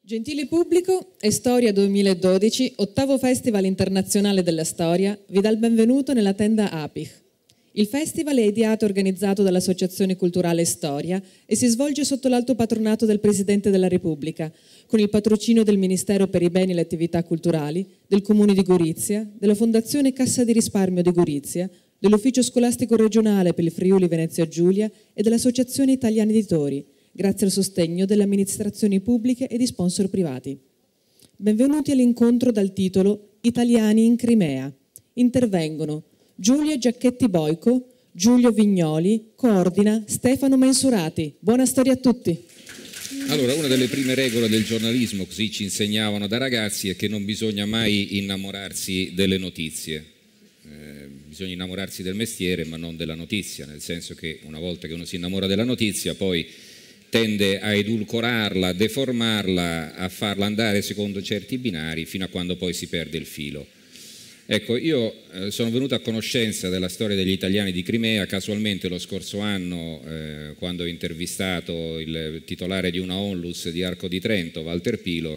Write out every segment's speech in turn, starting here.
Gentile pubblico, Estoria 2012, ottavo Festival Internazionale della Storia, vi dà il benvenuto nella tenda Apich. Il festival è ideato e organizzato dall'Associazione Culturale Storia e si svolge sotto l'alto patronato del Presidente della Repubblica, con il patrocinio del Ministero per i Beni e le Attività Culturali, del Comune di Gorizia, della Fondazione Cassa di Risparmio di Gorizia, dell'Ufficio Scolastico Regionale per il Friuli Venezia Giulia e dell'Associazione Italiani Editori, grazie al sostegno delle amministrazioni pubbliche e di sponsor privati. Benvenuti all'incontro dal titolo Italiani in Crimea. Intervengono Giulia Giacchetti Boico, Giulio Vignoli, coordina Stefano Mensurati. Buona storia a tutti. Allora, una delle prime regole del giornalismo, così ci insegnavano da ragazzi, è che non bisogna mai innamorarsi delle notizie. Bisogna innamorarsi del mestiere ma non della notizia, nel senso che una volta che uno si innamora della notizia poi tende a edulcorarla, a deformarla, a farla andare secondo certi binari fino a quando poi si perde il filo. Ecco, io sono venuto a conoscenza della storia degli italiani di Crimea casualmente lo scorso anno quando ho intervistato il titolare di una onlus di Arco di Trento, Walter Pilo,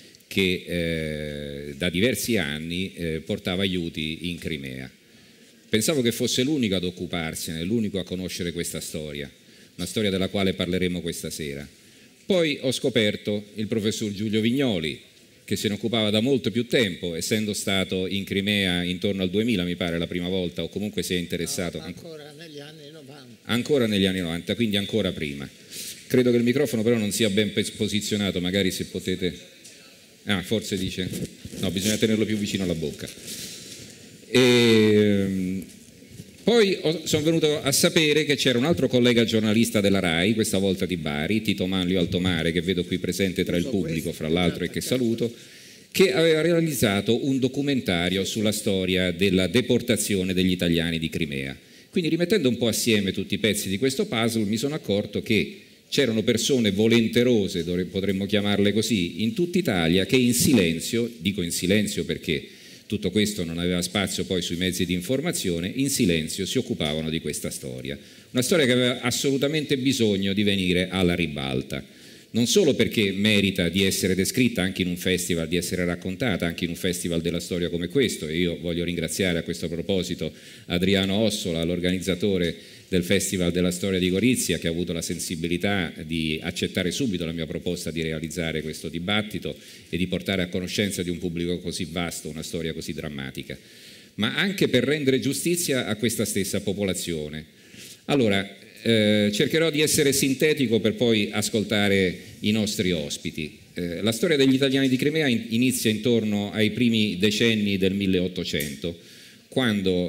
che da diversi anni portava aiuti in Crimea. Pensavo che fosse l'unico ad occuparsene, l'unico a conoscere questa storia, una storia della quale parleremo questa sera. Poi ho scoperto il professor Giulio Vignoli, che se ne occupava da molto più tempo, essendo stato in Crimea intorno al 2000, mi pare, la prima volta, o comunque si è interessato. No, ancora negli anni 90. Ancora negli anni 90, quindi ancora prima. Credo che il microfono però non sia ben posizionato, magari se potete... Ah, forse dice... No, bisogna tenerlo più vicino alla bocca. Poi sono venuto a sapere che c'era un altro collega giornalista della RAI, questa volta di Bari, Tito Manlio Altomare, che vedo qui presente tra il pubblico, fra l'altro, e che saluto, che aveva realizzato un documentario sulla storia della deportazione degli italiani di Crimea. Quindi, rimettendo un po' assieme tutti i pezzi di questo puzzle, mi sono accorto che c'erano persone volenterose, potremmo chiamarle così, in tutta Italia, che in silenzio, dico in silenzio perché tutto questo non aveva spazio poi sui mezzi di informazione, in silenzio si occupavano di questa storia. Una storia che aveva assolutamente bisogno di venire alla ribalta, non solo perché merita di essere descritta anche in un festival, di essere raccontata anche in un festival della storia come questo, e io voglio ringraziare a questo proposito Adriano Ossola, l'organizzatore del Festival della Storia di Gorizia, che ha avuto la sensibilità di accettare subito la mia proposta di realizzare questo dibattito e di portare a conoscenza di un pubblico così vasto una storia così drammatica, ma anche per rendere giustizia a questa stessa popolazione. Allora, cercherò di essere sintetico per poi ascoltare i nostri ospiti. La storia degli italiani di Crimea inizia intorno ai primi decenni del 1800, quando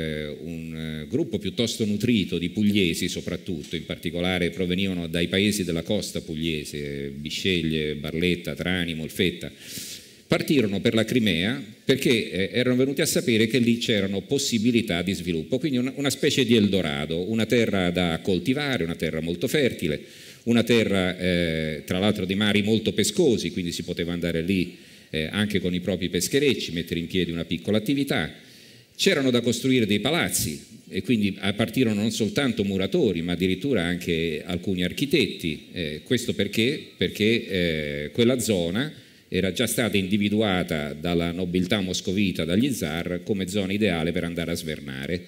un gruppo piuttosto nutrito di pugliesi, soprattutto, in particolare provenivano dai paesi della costa pugliese, Bisceglie, Barletta, Trani, Molfetta, partirono per la Crimea perché erano venuti a sapere che lì c'erano possibilità di sviluppo, quindi una specie di Eldorado, una terra da coltivare, una terra molto fertile, una terra tra l'altro di mari molto pescosi, quindi si poteva andare lì anche con i propri pescherecci, mettere in piedi una piccola attività. C'erano da costruire dei palazzi e quindi partirono non soltanto muratori ma addirittura anche alcuni architetti, questo perché quella zona era già stata individuata dalla nobiltà moscovita, dagli zar, come zona ideale per andare a svernare.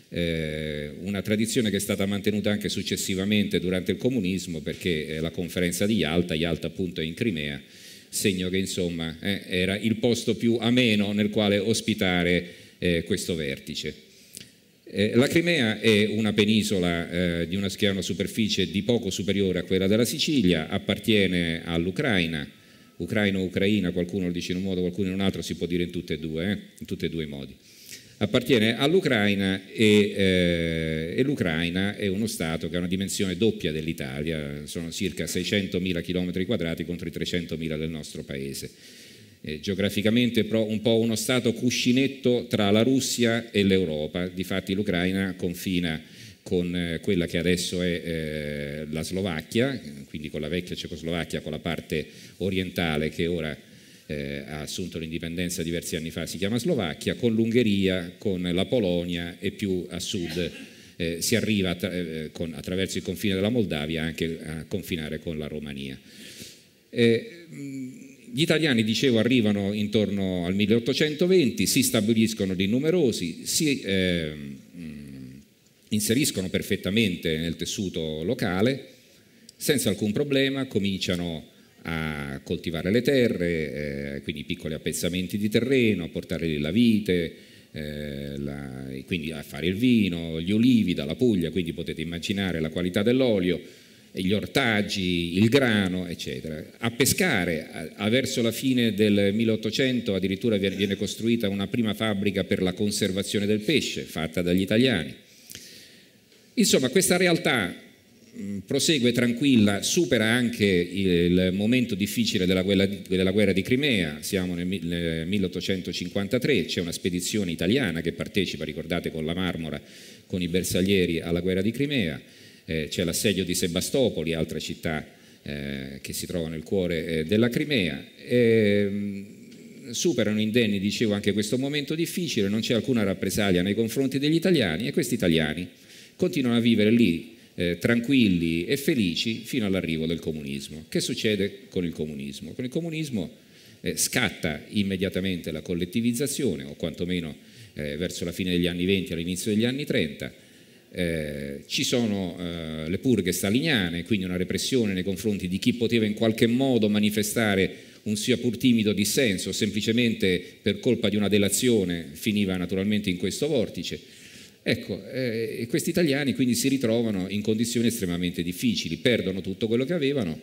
Una tradizione che è stata mantenuta anche successivamente durante il comunismo, perché la conferenza di Yalta appunto è in Crimea, segno che insomma era il posto più ameno nel quale ospitare questo vertice. La Crimea è una penisola che ha una superficie di poco superiore a quella della Sicilia, appartiene all'Ucraina, Ucraina, qualcuno lo dice in un modo, qualcuno in un altro, si può dire in tutti e due i modi. Appartiene all'Ucraina e l'Ucraina è uno Stato che ha una dimensione doppia dell'Italia, sono circa 600.000 km² contro i 300.000 del nostro paese. Geograficamente un po' uno stato cuscinetto tra la Russia e l'Europa, difatti l'Ucraina confina con quella che adesso è la Slovacchia, quindi con la vecchia Cecoslovacchia, con la parte orientale che ora ha assunto l'indipendenza diversi anni fa, si chiama Slovacchia, con l'Ungheria, con la Polonia e più a sud si arriva attraverso il confine della Moldavia anche a confinare con la Romania. Gli italiani, dicevo, arrivano intorno al 1820, si stabiliscono di numerosi, si inseriscono perfettamente nel tessuto locale, senza alcun problema, cominciano a coltivare le terre, quindi piccoli appezzamenti di terreno, a portare lì la vite, quindi a fare il vino, gli olivi dalla Puglia, quindi potete immaginare la qualità dell'olio, gli ortaggi, il grano, eccetera. A pescare, verso la fine del 1800 addirittura viene costruita una prima fabbrica per la conservazione del pesce, fatta dagli italiani. Insomma, questa realtà prosegue tranquilla, supera anche il momento difficile della guerra di Crimea, siamo nel 1853, c'è una spedizione italiana che partecipa, ricordate, con la Marmora, con i bersaglieri alla guerra di Crimea, c'è l'assedio di Sebastopoli, altra città che si trova nel cuore della Crimea, superano indenni, dicevo, anche questo momento difficile, non c'è alcuna rappresaglia nei confronti degli italiani e questi italiani continuano a vivere lì tranquilli e felici fino all'arrivo del comunismo. Che succede con il comunismo? Con il comunismo scatta immediatamente la collettivizzazione, o quantomeno verso la fine degli anni 20 all'inizio degli anni 30, ci sono le purghe staliniane, quindi una repressione nei confronti di chi poteva in qualche modo manifestare un sia pur timido dissenso, semplicemente per colpa di una delazione finiva naturalmente in questo vortice. Ecco, questi italiani quindi si ritrovano in condizioni estremamente difficili, perdono tutto quello che avevano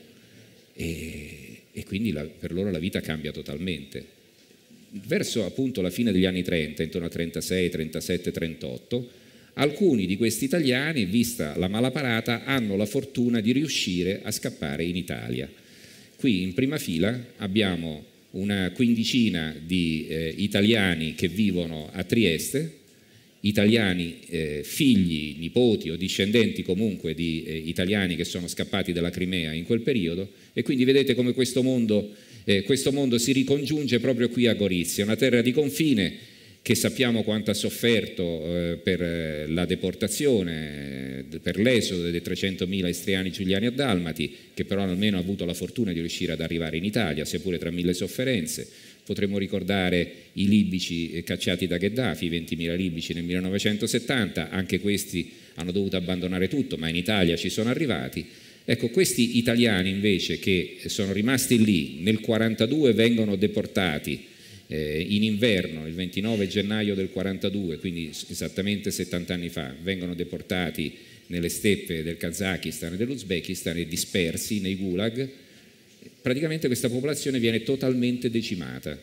e quindi per loro la vita cambia totalmente. Verso appunto la fine degli anni 30, intorno a 36, 37, 38, alcuni di questi italiani, vista la malaparata, hanno la fortuna di riuscire a scappare in Italia. Qui in prima fila abbiamo una quindicina di italiani che vivono a Trieste, italiani figli, nipoti o discendenti comunque di italiani che sono scappati dalla Crimea in quel periodo, e quindi vedete come questo mondo si ricongiunge proprio qui a Gorizia, una terra di confine che sappiamo quanto ha sofferto per la deportazione, per l'esodo dei 300.000 istriani, giuliani e dalmati, che però almeno ha avuto la fortuna di riuscire ad arrivare in Italia, seppure tra mille sofferenze. Potremmo ricordare i libici cacciati da Gheddafi, 20.000 libici nel 1970, anche questi hanno dovuto abbandonare tutto, ma in Italia ci sono arrivati. Ecco, questi italiani invece che sono rimasti lì, nel 1942 vengono deportati in inverno, il 29 gennaio del 1942, quindi esattamente 70 anni fa, vengono deportati nelle steppe del Kazakistan e dell'Uzbekistan e dispersi nei gulag. Praticamente questa popolazione viene totalmente decimata.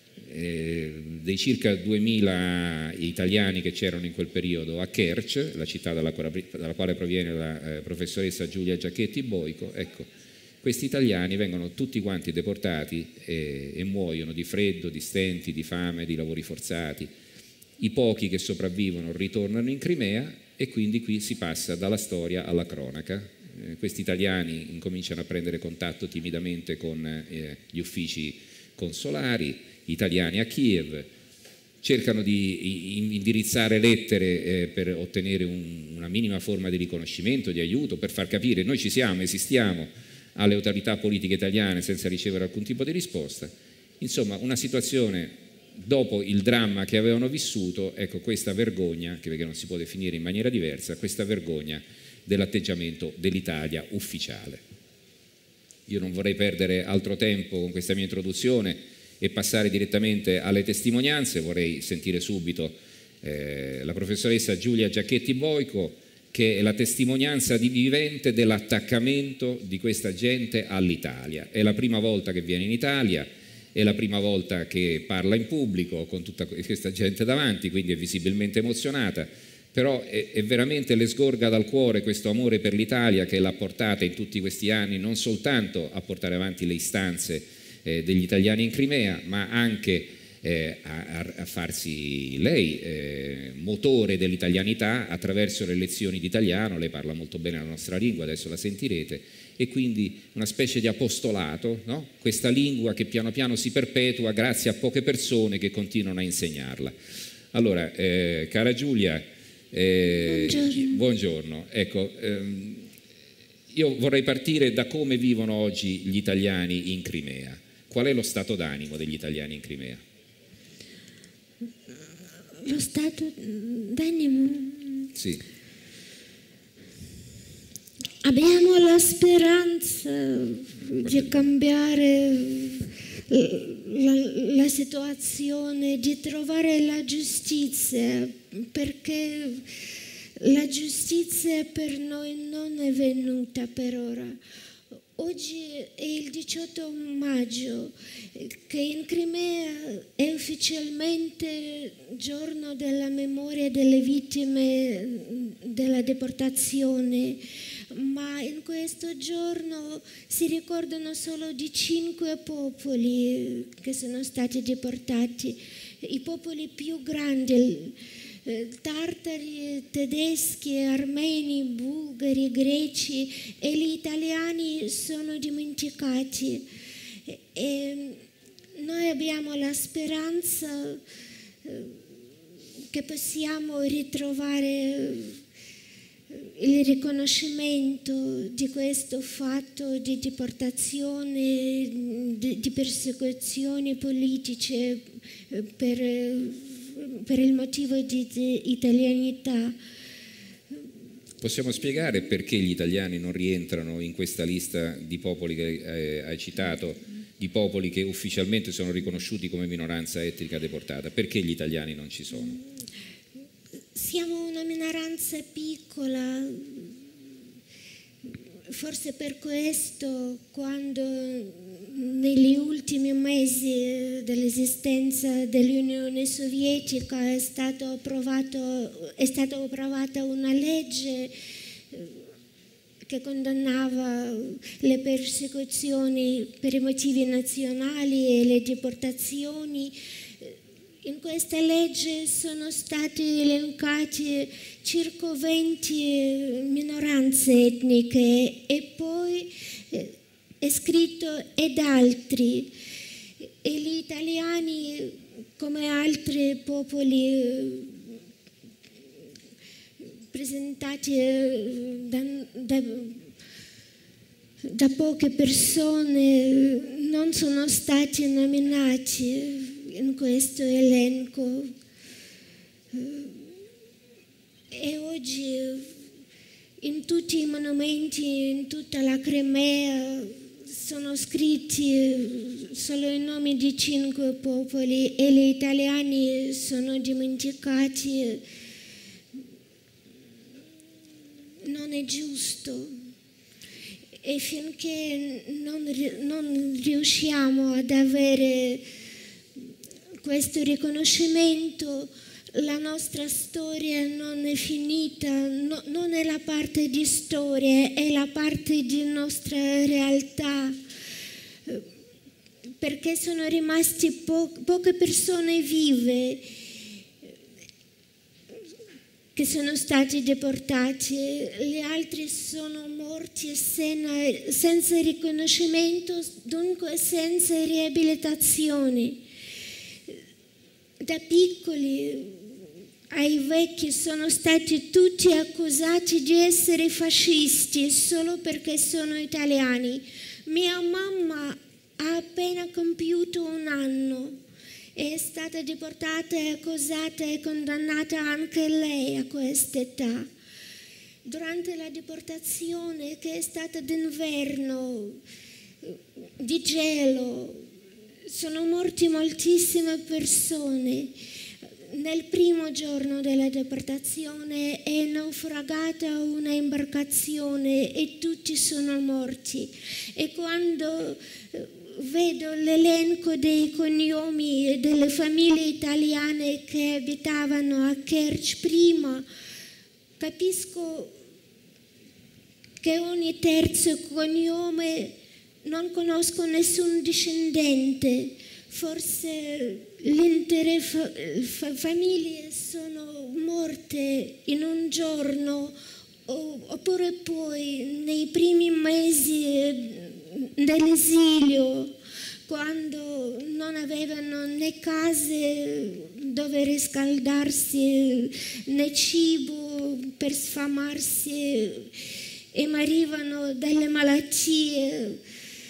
Dei circa 2000 italiani che c'erano in quel periodo a Kerch, la città dalla quale proviene la professoressa Giulia Giacchetti Boico, ecco, questi italiani vengono tutti quanti deportati e muoiono di freddo, di stenti, di fame, di lavori forzati. I pochi che sopravvivono ritornano in Crimea e quindi qui si passa dalla storia alla cronaca. Questi italiani incominciano a prendere contatto timidamente con gli uffici consolari italiani a Kiev, cercano di indirizzare lettere per ottenere una minima forma di riconoscimento, di aiuto, per far capire noi ci siamo, esistiamo, alle autorità politiche italiane senza ricevere alcun tipo di risposta. Insomma, una situazione, dopo il dramma che avevano vissuto, ecco, questa vergogna, che perché non si può definire in maniera diversa, questa vergogna dell'atteggiamento dell'Italia ufficiale. Io non vorrei perdere altro tempo con questa mia introduzione e passare direttamente alle testimonianze. Vorrei sentire subito la professoressa Giulia Giacchetti Boico, che è la testimonianza vivente dell'attaccamento di questa gente all'Italia. È la prima volta che viene in Italia, è la prima volta che parla in pubblico con tutta questa gente davanti, quindi è visibilmente emozionata, però è veramente, le sgorga dal cuore questo amore per l'Italia che l'ha portata in tutti questi anni non soltanto a portare avanti le istanze degli italiani in Crimea, ma anche a farsi lei motore dell'italianità attraverso le lezioni di italiano. Lei parla molto bene la nostra lingua, adesso la sentirete, e quindi una specie di apostolato, no? Questa lingua che piano piano si perpetua grazie a poche persone che continuano a insegnarla. Allora, cara Giulia, buongiorno. Ecco, Io vorrei partire da come vivono oggi gli italiani in Crimea. Qual è lo stato d'animo degli italiani in Crimea? Lo stato d'animo? Sì. Abbiamo la speranza di cambiare la situazione, di trovare la giustizia, perché la giustizia per noi non è venuta per ora. Oggi è il 18 maggio, che in Crimea è ufficialmente giorno della memoria delle vittime della deportazione, ma in questo giorno si ricordano solo di 5 popoli che sono stati deportati, i popoli più grandi, tartari, tedeschi, armeni, bulgari, greci, e gli italiani sono dimenticati. E noi abbiamo la speranza che possiamo ritrovare il riconoscimento di questo fatto di deportazione, di persecuzioni politiche per il motivo di italianità. Possiamo spiegare perché gli italiani non rientrano in questa lista di popoli che hai citato, di popoli che ufficialmente sono riconosciuti come minoranza etnica deportata? Perché gli italiani non ci sono? Siamo una minoranza piccola, forse per questo quando negli ultimi mesi dell'esistenza dell'Unione Sovietica è stata approvata una legge che condannava le persecuzioni per i motivi nazionali e le deportazioni. In questa legge sono stati elencati circa 20 minoranze etniche e poi è scritto ed altri. E gli italiani, come altri popoli presentati da poche persone, non sono stati nominati in questo elenco. E oggi in tutti i monumenti, in tutta la Crimea, sono scritti solo i nomi di 5 popoli e gli italiani sono dimenticati. Non è giusto. E finché non riusciamo ad avere questo riconoscimento, la nostra storia non è finita, non è la parte di storia, è la parte di nostra realtà, perché sono rimasti poche persone vive che sono stati deportati, gli altri sono morti senza riconoscimento, dunque senza riabilitazione. Da piccoli ai vecchi sono stati tutti accusati di essere fascisti solo perché sono italiani. Mia mamma ha appena compiuto 1 anno, è stata deportata e accusata e condannata anche lei a quest'età. Durante la deportazione, che è stata d'inverno, di gelo, sono morti moltissime persone. Nel primo giorno della deportazione è naufragata una imbarcazione e tutti sono morti. E quando vedo l'elenco dei cognomi delle famiglie italiane che abitavano a Kerch prima, capisco che ogni terzo cognome non conosco nessun discendente, forse l'intere famiglie sono morte in un giorno oppure poi nei primi mesi dell'esilio, quando non avevano né case dove riscaldarsi né cibo per sfamarsi. e morivano dalle malattie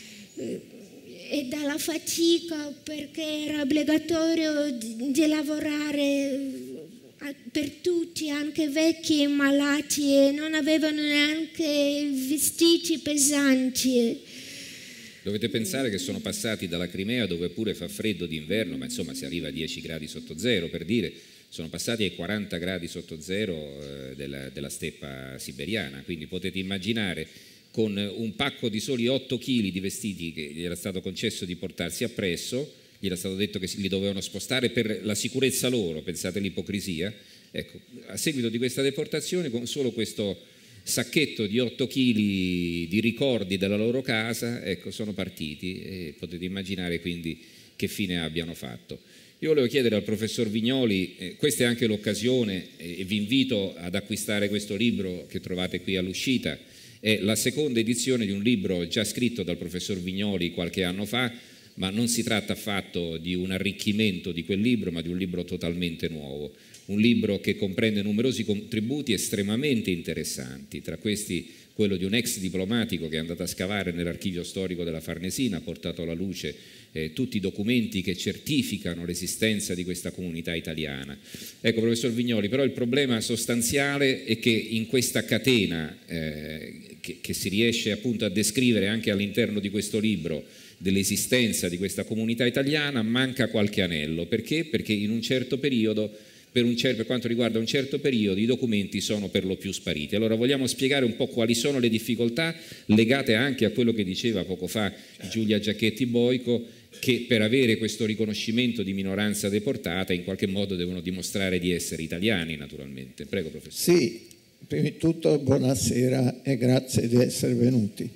e dalla fatica, perché era obbligatorio di lavorare per tutti, anche vecchi e malati, e non avevano neanche vestiti pesanti. Dovete pensare che sono passati dalla Crimea, dove pure fa freddo d'inverno, ma insomma si arriva a 10 gradi sotto zero, per dire, sono passati ai 40 gradi sotto zero della steppa siberiana, quindi potete immaginare, con un pacco di soli 8 kg di vestiti che gli era stato concesso di portarsi appresso, gli era stato detto che li dovevano spostare per la sicurezza loro, pensate all'ipocrisia. Ecco, a seguito di questa deportazione, con solo questo sacchetto di 8 kg di ricordi della loro casa, ecco, sono partiti, e potete immaginare quindi che fine abbiano fatto. Io volevo chiedere al professor Vignoli, questa è anche l'occasione, e vi invito ad acquistare questo libro che trovate qui all'uscita, è la seconda edizione di un libro già scritto dal professor Vignoli qualche anno fa, ma non si tratta affatto di un arricchimento di quel libro, ma di un libro totalmente nuovo, un libro che comprende numerosi contributi estremamente interessanti, tra questi quello di un ex diplomatico che è andato a scavare nell'archivio storico della Farnesina, ha portato alla luce tutti i documenti che certificano l'esistenza di questa comunità italiana. Ecco, professor Vignoli, però il problema sostanziale è che in questa catena che si riesce appunto a descrivere anche all'interno di questo libro dell'esistenza di questa comunità italiana manca qualche anello. Perché? Perché in un certo periodo, per quanto riguarda un certo periodo, i documenti sono per lo più spariti. Allora vogliamo spiegare un po' quali sono le difficoltà legate anche a quello che diceva poco fa Giulia Giacchetti Boico, che per avere questo riconoscimento di minoranza deportata in qualche modo devono dimostrare di essere italiani, naturalmente. Prego, professore. Sì, prima di tutto buonasera e grazie di essere venuti.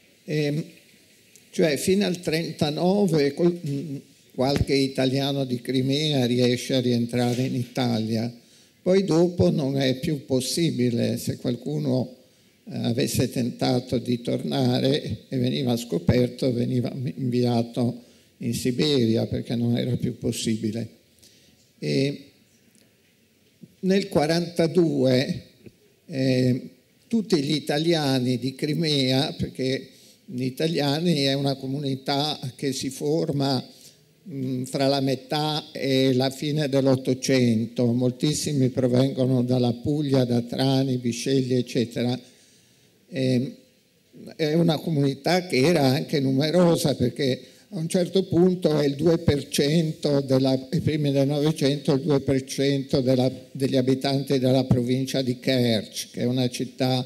Cioè fino al 1939 qualche italiano di Crimea riesce a rientrare in Italia, poi dopo non è più possibile. Se qualcuno avesse tentato di tornare e veniva scoperto, veniva inviato in Siberia perché non era più possibile. E nel 1942 tutti gli italiani di Crimea, perché gli italiani è una comunità che si forma fra la metà e la fine dell'Ottocento, moltissimi provengono dalla Puglia, da Trani, Bisceglie, eccetera. È una comunità che era anche numerosa, perché a un certo punto è il 2% ai primi del Novecento, il 2% degli abitanti della provincia di Kerch, che è una città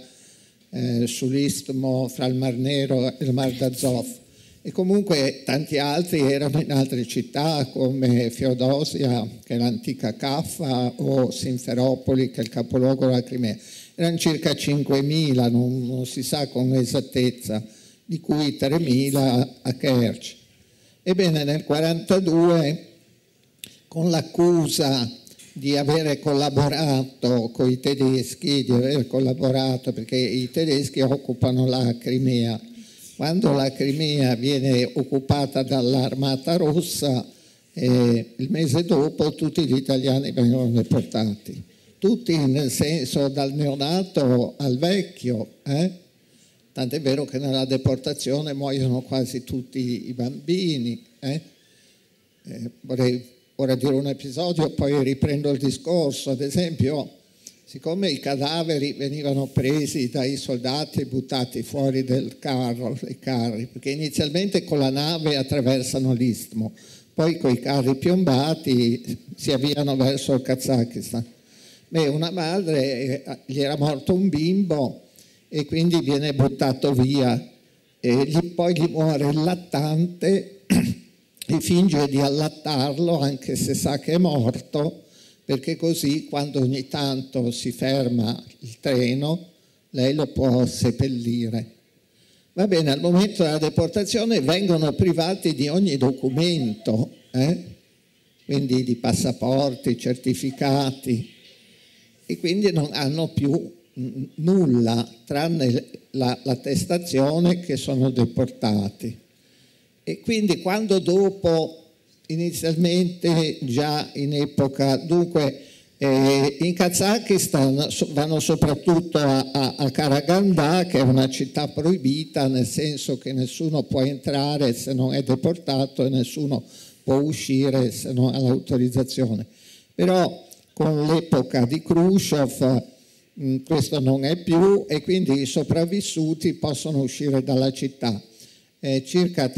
sull'istmo fra il Mar Nero e il Mar d'Azov. E comunque tanti altri erano in altre città come Feodosia, che è l'antica Caffa, o Simferopoli, che è il capoluogo della Crimea. Erano circa 5.000, non si sa con esattezza, di cui 3.000 a Kerch. Ebbene, nel 1942, con l'accusa di avere collaborato con i tedeschi, perché i tedeschi occupano la Crimea. Quando la Crimea viene occupata dall'Armata Rossa, il mese dopo tutti gli italiani vengono deportati. Tutti, nel senso, dal neonato al vecchio. Tant'è vero che nella deportazione muoiono quasi tutti i bambini. Vorrei ora dire un episodio, poi riprendo il discorso. Ad esempio, siccome i cadaveri venivano presi dai soldati e buttati fuori dai carri, perché inizialmente con la nave attraversano l'istmo, poi con i carri piombati si avviano verso il Kazakistan. Una madre, gli era morto un bimbo e quindi viene buttato via, e poi gli muore il lattante e finge di allattarlo anche se sa che è morto, perché così quando ogni tanto si ferma il treno lei lo può seppellire. Va bene, al momento della deportazione vengono privati di ogni documento, quindi di passaporti, certificati, e quindi non hanno più nulla tranne l'attestazione che sono deportati. E quindi quando dopo, inizialmente già in epoca, dunque In Kazakistan vanno soprattutto a Karagandà, che è una città proibita, nel senso che nessuno può entrare se non è deportato e nessuno può uscire se non ha l'autorizzazione. Però con l'epoca di Khrushchev questo non è più, e quindi i sopravvissuti possono uscire dalla città. Circa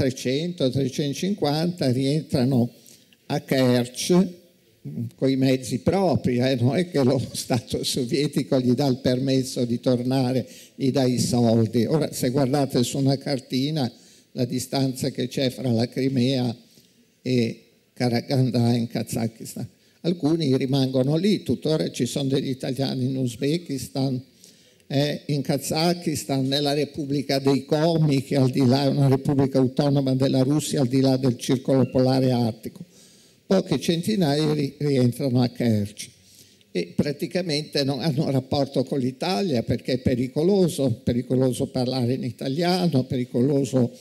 300-350 rientrano a Kerch con i mezzi propri, non è che lo Stato sovietico gli dà il permesso di tornare, gli dà i soldi. Ora, se guardate su una cartina la distanza che c'è fra la Crimea e Karagandà in Kazakistan, alcuni rimangono lì, tuttora ci sono degli italiani in Uzbekistan, in Kazakistan, nella Repubblica dei Komi, che al di là è una repubblica autonoma della Russia al di là del circolo polare artico. Poche centinaia rientrano a Kerch e praticamente non hanno rapporto con l'Italia perché è pericoloso parlare in italiano, pericoloso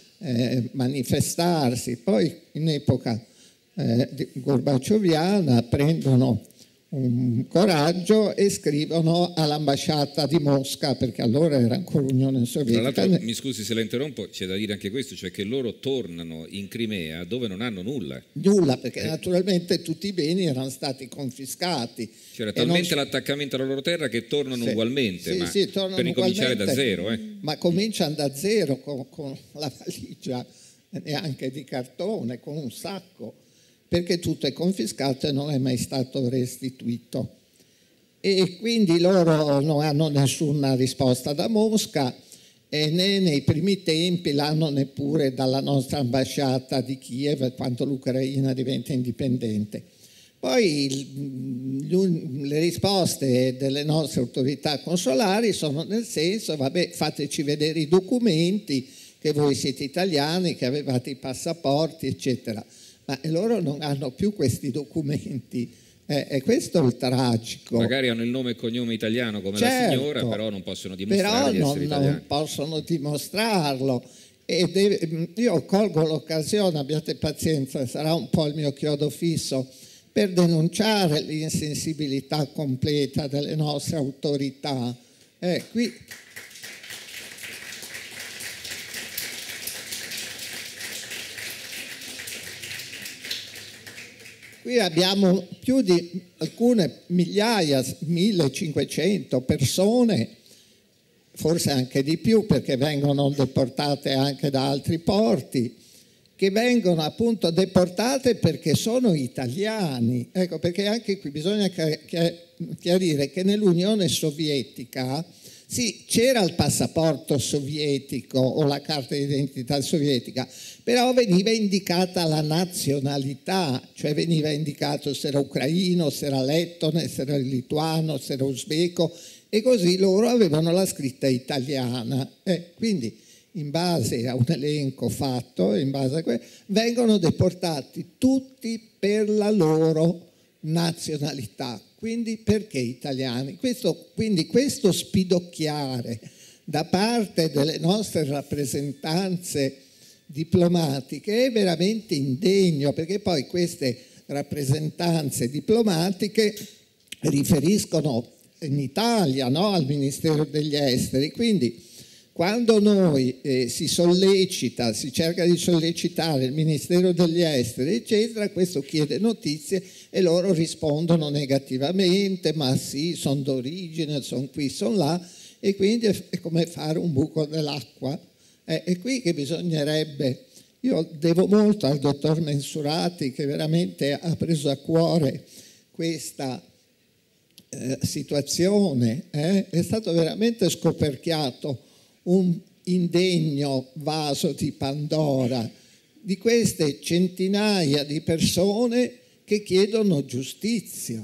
manifestarsi. Poi in epoca gorbaccioviana prendono un coraggio e scrivono all'ambasciata di Mosca, perché allora era ancora Unione Sovietica. Tra l'altro, mi scusi se la interrompo, c'è da dire anche questo, cioè che loro tornano in Crimea dove non hanno nulla. Nulla, perché naturalmente tutti i beni erano stati confiscati. C'era talmente l'attaccamento alla loro terra che tornano ugualmente, ma tornano per ricominciare da zero. Ma cominciano da zero con la valigia, neanche di cartone, con un sacco, perché tutto è confiscato e non è mai stato restituito. E quindi loro non hanno nessuna risposta da Mosca e né nei primi tempi l'hanno neppure dalla nostra ambasciata di Kiev quando l'Ucraina diventa indipendente. Poi le risposte delle nostre autorità consolari sono nel senso: vabbè, fateci vedere i documenti, che voi siete italiani, che avevate i passaporti, eccetera. Ma loro non hanno più questi documenti, e questo è il tragico. Magari hanno il nome e cognome italiano come la signora, però non possono dimostrare di essere italiani. Non possono dimostrarlo. Io colgo l'occasione, abbiate pazienza, sarà un po' il mio chiodo fisso, per denunciare l'insensibilità completa delle nostre autorità. Qui abbiamo più di alcune migliaia, 1500 persone, forse anche di più perché vengono deportate anche da altri porti, che vengono appunto deportate perché sono italiani. Ecco, perché anche qui bisogna chiarire che nell'Unione Sovietica sì, c'era il passaporto sovietico o la carta d'identità sovietica, però veniva indicata la nazionalità, cioè veniva indicato se era ucraino, se era lettone, se era lituano, se era uzbeko, e così loro avevano la scritta italiana. Quindi in base a un elenco fatto, in base a vengono deportati tutti per la loro nazionalità. Quindi perché italiani? Quindi questo spidocchiare da parte delle nostre rappresentanze diplomatiche è veramente indegno, perché poi queste rappresentanze diplomatiche riferiscono in Italia, no? Al Ministero degli Esteri. Quindi quando noi si cerca di sollecitare il Ministero degli Esteri, eccetera, questo chiede notizie e loro rispondono negativamente: ma sì, sono d'origine, sono qui, sono là, e quindi è come fare un buco nell'acqua. È qui che bisognerebbe, io devo molto al dottor Mensurati, che veramente ha preso a cuore questa situazione, è stato veramente scoperchiato un indegno vaso di Pandora di queste centinaia di persone che chiedono giustizia.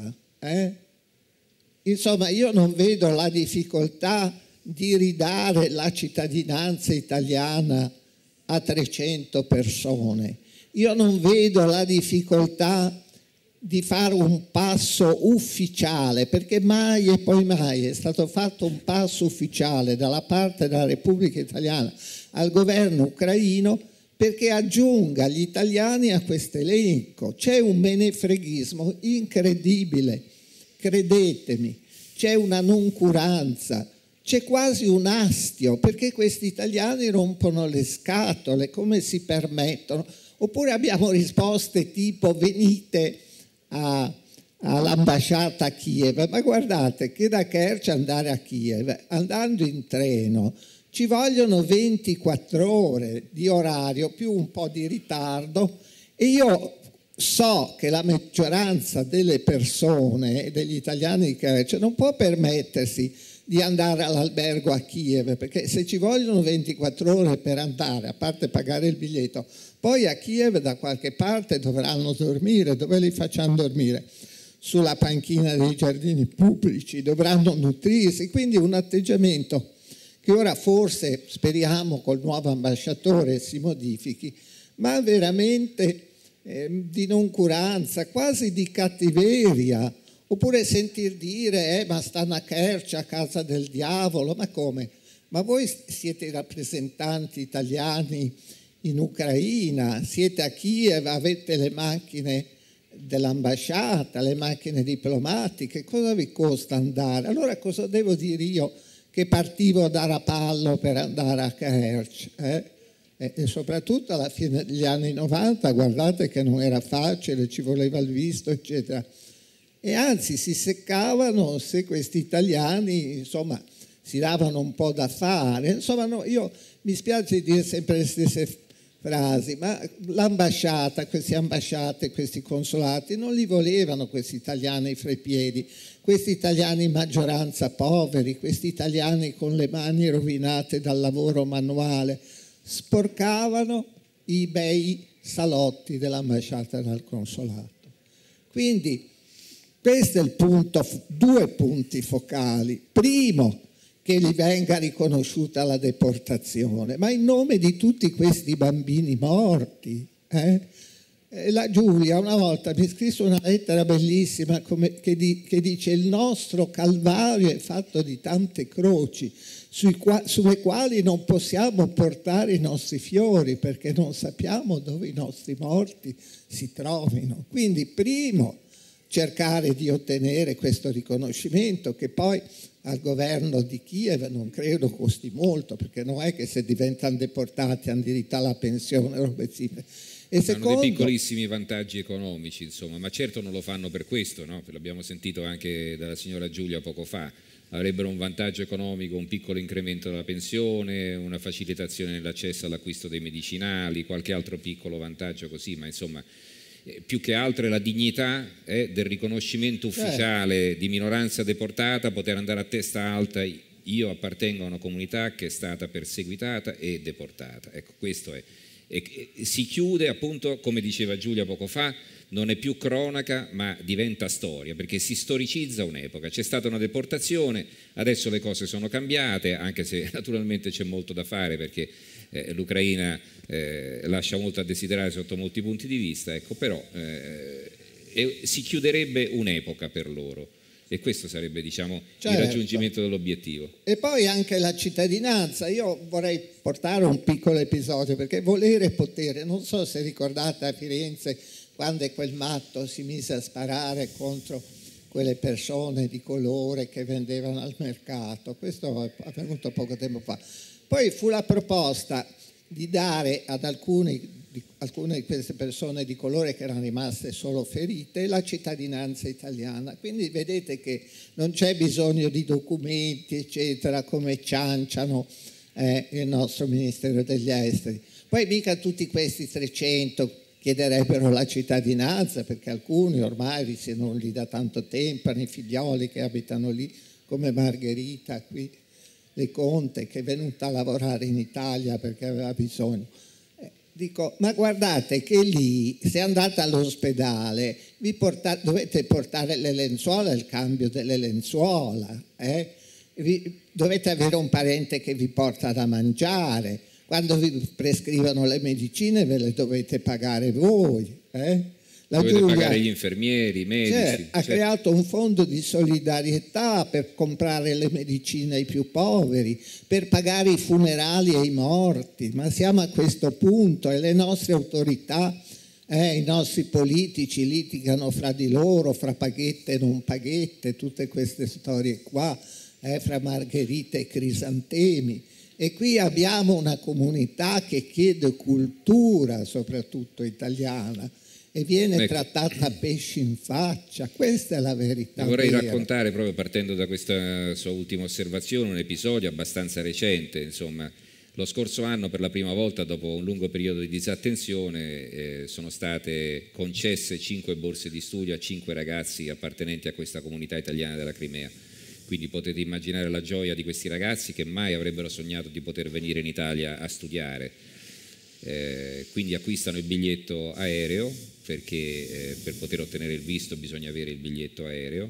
Insomma, io non vedo la difficoltà di ridare la cittadinanza italiana a 300 persone. Io non vedo la difficoltà di fare un passo ufficiale, perché mai e poi mai è stato fatto un passo ufficiale dalla parte della Repubblica Italiana al governo ucraino perché aggiunga gli italiani a questo elenco. C'è un menefreghismo incredibile credetemi, c'è una noncuranza, c'è quasi un astio, perché questi italiani rompono le scatole, come si permettono? Oppure abbiamo risposte tipo venite all'ambasciata a Kiev, ma guardate che da Kerch andare a Kiev, andando in treno, ci vogliono 24 ore di orario più un po' di ritardo, e io so che la maggioranza delle persone, degli italiani di Kerch, non può permettersi di andare all'albergo a Kiev, perché se ci vogliono 24 ore per andare, a parte pagare il biglietto, poi a Kiev da qualche parte dovranno dormire. Dove li facciamo dormire? Sulla panchina dei giardini pubblici, dovranno nutrirsi, quindi un atteggiamento che ora forse, speriamo, col nuovo ambasciatore si modifichi, ma veramente di noncuranza, quasi di cattiveria. Oppure sentir dire, ma stanno a Kerch, a casa del diavolo, ma come? Ma voi siete i rappresentanti italiani in Ucraina, siete a Kiev, avete le macchine dell'ambasciata, le macchine diplomatiche, cosa vi costa andare? Allora cosa devo dire io che partivo da Rapallo per andare a Kerch? E soprattutto alla fine degli anni 90, guardate che non era facile, ci voleva il visto, eccetera. E anzi si seccavano se questi italiani, insomma, si davano un po' da fare. Insomma, no, io mi spiace dire sempre le stesse frasi, ma l'ambasciata, queste ambasciate, questi consolati non li volevano questi italiani fra i piedi, questi italiani in maggioranza poveri, questi italiani con le mani rovinate dal lavoro manuale, sporcavano i bei salotti dell'ambasciata e del consolato. Quindi questo è il punto, 2 punti focali. Primo, che gli venga riconosciuta la deportazione, ma in nome di tutti questi bambini morti. La Giulia una volta mi scrisse una lettera bellissima che dice: il nostro calvario è fatto di tante croci sulle quali non possiamo portare i nostri fiori perché non sappiamo dove i nostri morti si trovino. Quindi primo, cercare di ottenere questo riconoscimento, che poi al governo di Kiev non credo costi molto, perché non è che se diventano deportati hanno diritto alla pensione, robe simili. E hanno dei piccolissimi vantaggi economici, insomma, ma certo non lo fanno per questo, no? L'abbiamo sentito anche dalla signora Giulia poco fa. Avrebbero un vantaggio economico, un piccolo incremento della pensione, una facilitazione nell'accesso all'acquisto dei medicinali, qualche altro piccolo vantaggio così, ma insomma più che altro è la dignità del riconoscimento ufficiale di minoranza deportata, poter andare a testa alta: io appartengo a una comunità che è stata perseguitata e deportata. Ecco, questo è. E si chiude, appunto, come diceva Giulia poco fa, non è più cronaca ma diventa storia, perché si storicizza un'epoca. C'è stata una deportazione, adesso le cose sono cambiate, anche se naturalmente c'è molto da fare, perché l'Ucraina lascia molto a desiderare sotto molti punti di vista, ecco, però si chiuderebbe un'epoca per loro, e questo sarebbe, diciamo, il raggiungimento dell'obiettivo. E poi anche la cittadinanza. Io vorrei portare un piccolo episodio, perché volere e potere, non so se ricordate a Firenze quando quel matto si mise a sparare contro quelle persone di colore che vendevano al mercato. Questo è avvenuto poco tempo fa. Poi fu la proposta di dare ad alcune di queste persone di colore che erano rimaste solo ferite la cittadinanza italiana. Quindi vedete che non c'è bisogno di documenti, eccetera, come cianciano il nostro Ministero degli Esteri. Poi mica tutti questi 300 chiederebbero la cittadinanza, perché alcuni ormai risiedono lì da tanto tempo, hanno i figlioli che abitano lì, come Margherita qui, le Conte, che è venuta a lavorare in Italia perché aveva bisogno. Dico, ma guardate che lì, se andate all'ospedale, dovete portare le lenzuola, il cambio delle lenzuola, dovete avere un parente che vi porta da mangiare, quando vi prescrivono le medicine ve le dovete pagare voi. Dovete pagare gli infermieri, i medici. Ha creato un fondo di solidarietà per comprare le medicine ai più poveri, per pagare i funerali ai morti, ma siamo a questo punto e le nostre autorità I nostri politici litigano fra di loro, fra paghette e non paghette, tutte queste storie qua, fra Margherita e Crisantemi. E qui abbiamo una comunità che chiede cultura, soprattutto italiana, e viene trattata a pesci in faccia. Questa è la verità. Vorrei raccontare, proprio partendo da questa sua ultima osservazione, un episodio abbastanza recente. Insomma, lo scorso anno, per la prima volta dopo un lungo periodo di disattenzione, sono state concesse 5 borse di studio a 5 ragazzi appartenenti a questa comunità italiana della Crimea. Quindi potete immaginare la gioia di questi ragazzi che mai avrebbero sognato di poter venire in Italia a studiare. Quindi acquistano il biglietto aereo, perché per poter ottenere il visto bisogna avere il biglietto aereo,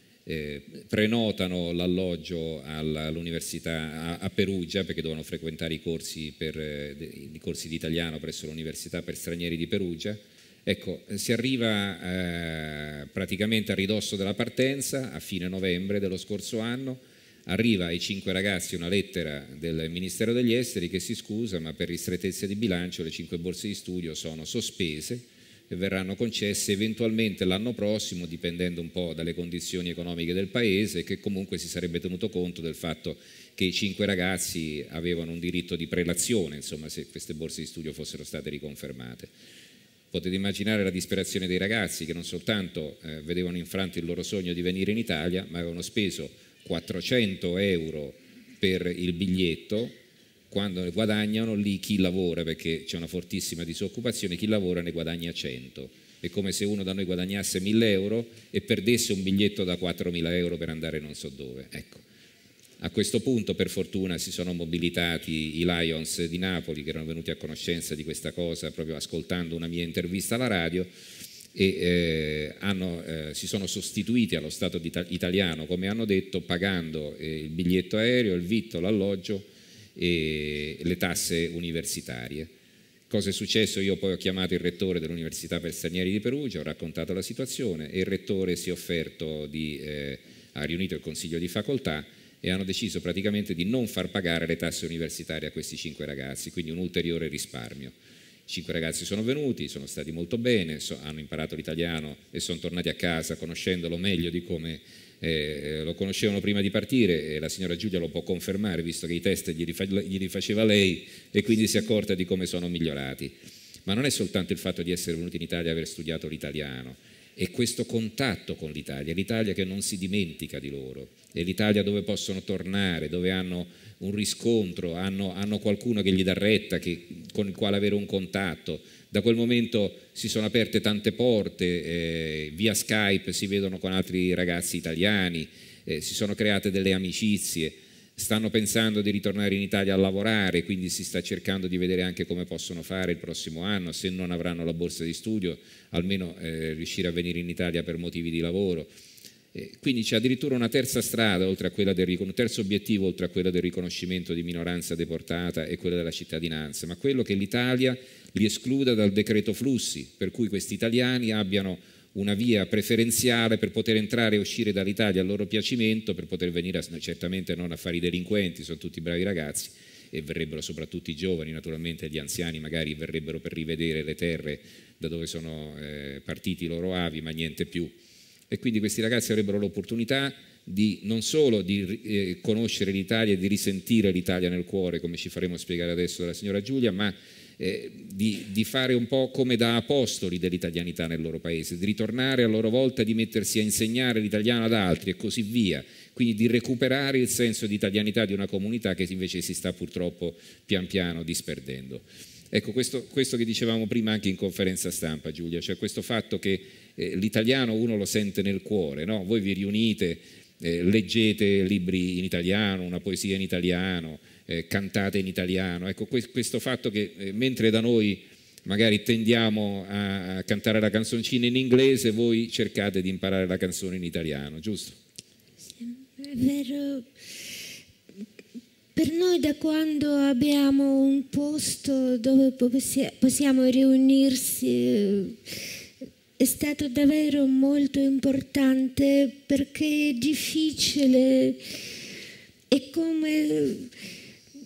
prenotano l'alloggio all'università a Perugia, perché dovevano frequentare i corsi di italiano presso l'università per stranieri di Perugia. Ecco, si arriva praticamente a ridosso della partenza, a fine novembre dello scorso anno. Arriva ai 5 ragazzi una lettera del Ministero degli Esteri che si scusa, ma per ristrettezze di bilancio le 5 borse di studio sono sospese e verranno concesse eventualmente l'anno prossimo, dipendendo un po' dalle condizioni economiche del paese, e che comunque si sarebbe tenuto conto del fatto che i 5 ragazzi avevano un diritto di prelazione, insomma, se queste borse di studio fossero state riconfermate. Potete immaginare la disperazione dei ragazzi che non soltanto vedevano infranto il loro sogno di venire in Italia, ma avevano speso 400 euro per il biglietto, quando ne guadagnano lì chi lavora, perché c'è una fortissima disoccupazione, chi lavora ne guadagna 100. È come se uno da noi guadagnasse 1.000 euro e perdesse un biglietto da 4.000 euro per andare non so dove. Ecco. A questo punto, per fortuna, si sono mobilitati i Lions di Napoli, che erano venuti a conoscenza di questa cosa proprio ascoltando una mia intervista alla radio, e si sono sostituiti allo Stato italiano, come hanno detto, pagando il biglietto aereo, il vitto, l'alloggio e le tasse universitarie. Cosa è successo? Io poi ho chiamato il rettore dell'Università per Stranieri di Perugia, ho raccontato la situazione e il rettore si è offerto ha riunito il consiglio di facoltà e hanno deciso praticamente di non far pagare le tasse universitarie a questi 5 ragazzi, quindi un ulteriore risparmio. 5 ragazzi sono venuti, sono stati molto bene, hanno imparato l'italiano e sono tornati a casa conoscendolo meglio di come lo conoscevano prima di partire, e la signora Giulia lo può confermare visto che i test glieli faceva lei e quindi si è accorta di come sono migliorati. Ma non è soltanto il fatto di essere venuti in Italia e aver studiato l'italiano, è questo contatto con l'Italia che non si dimentica di loro, è l'Italia dove possono tornare, dove hanno un riscontro, hanno qualcuno che gli dà retta, con il quale avere un contatto. Da quel momento si sono aperte tante porte, via Skype si vedono con altri ragazzi italiani, si sono create delle amicizie, stanno pensando di ritornare in Italia a lavorare, quindi si sta cercando di vedere anche come possono fare il prossimo anno, se non avranno la borsa di studio, almeno riuscire a venire in Italia per motivi di lavoro. Quindi c'è addirittura una terza strada, un terzo obiettivo oltre a quello del riconoscimento di minoranza deportata e quello della cittadinanza, ma quello che l'Italia li escluda dal decreto flussi, per cui questi italiani abbiano una via preferenziale per poter entrare e uscire dall'Italia a loro piacimento, per poter venire certamente non a fare i delinquenti, sono tutti bravi ragazzi, e verrebbero soprattutto i giovani, naturalmente gli anziani magari verrebbero per rivedere le terre da dove sono partiti i loro avi, ma niente più. E quindi questi ragazzi avrebbero l'opportunità non solo di conoscere l'Italia e di risentire l'Italia nel cuore, come ci faremo spiegare adesso dalla signora Giulia, ma di fare un po' come da apostoli dell'italianità nel loro paese, di ritornare a loro volta, di mettersi a insegnare l'italiano ad altri e così via, quindi di recuperare il senso di italianità di una comunità che invece si sta purtroppo pian piano disperdendo. Ecco, questo che dicevamo prima anche in conferenza stampa, Giulia, cioè questo fatto che l'italiano uno lo sente nel cuore, no? Voi vi riunite, leggete libri in italiano, una poesia in italiano, cantate in italiano. Ecco, questo fatto che mentre da noi magari tendiamo a cantare la canzoncina in inglese, voi cercate di imparare la canzone in italiano, giusto? È vero. Per noi, da quando abbiamo un posto dove possiamo riunirsi, è stato davvero molto importante, perché è difficile, è come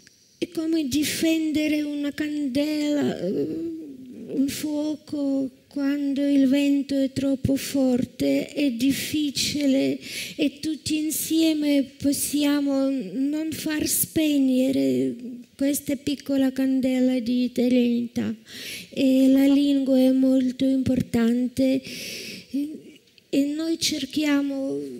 difendere una candela, un fuoco quando il vento è troppo forte, è difficile e tutti insieme possiamo non far spegnere questa piccola candela di italianità. E la lingua è molto importante e noi cerchiamo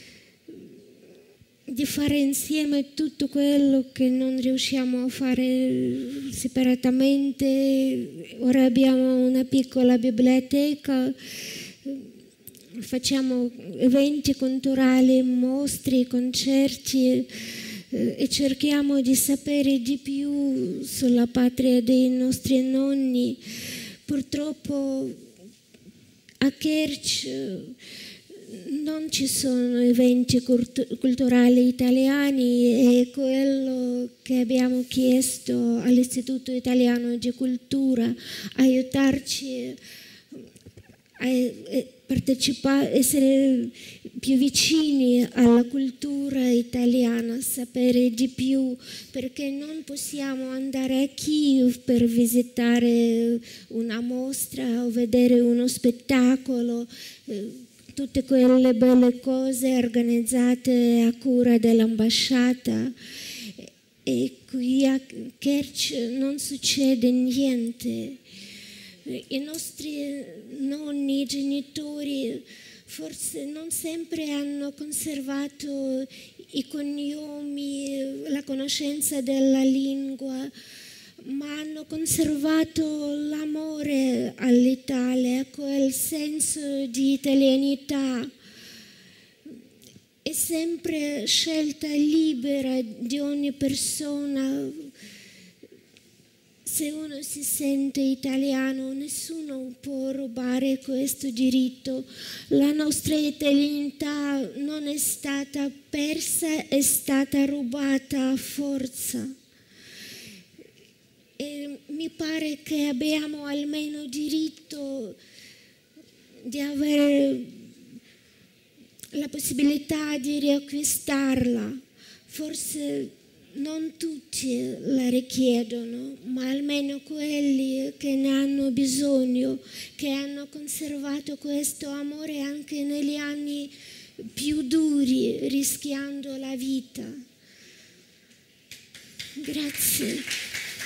di fare insieme tutto quello che non riusciamo a fare separatamente. Ora abbiamo una piccola biblioteca, facciamo eventi culturali, mostre, concerti e cerchiamo di sapere di più sulla patria dei nostri nonni. Purtroppo a Kerch non ci sono eventi culturali italiani e quello che abbiamo chiesto all'Istituto Italiano di Cultura, aiutarci a partecipare, essere più vicini alla cultura italiana, sapere di più, perché non possiamo andare a Kiev per visitare una mostra o vedere uno spettacolo. Tutte quelle belle cose organizzate a cura dell'ambasciata, e qui a Kerch non succede niente. I nostri nonni, i genitori forse non sempre hanno conservato i cognomi, la conoscenza della lingua, ma hanno conservato l'amore all'Italia, quel senso di italianità. È sempre scelta libera di ogni persona. Se uno si sente italiano, nessuno può rubare questo diritto. La nostra italianità non è stata persa, è stata rubata a forza. E mi pare che abbiamo almeno diritto di avere la possibilità di riacquistarla. Forse non tutti la richiedono, ma almeno quelli che ne hanno bisogno, che hanno conservato questo amore anche negli anni più duri, rischiando la vita. Grazie.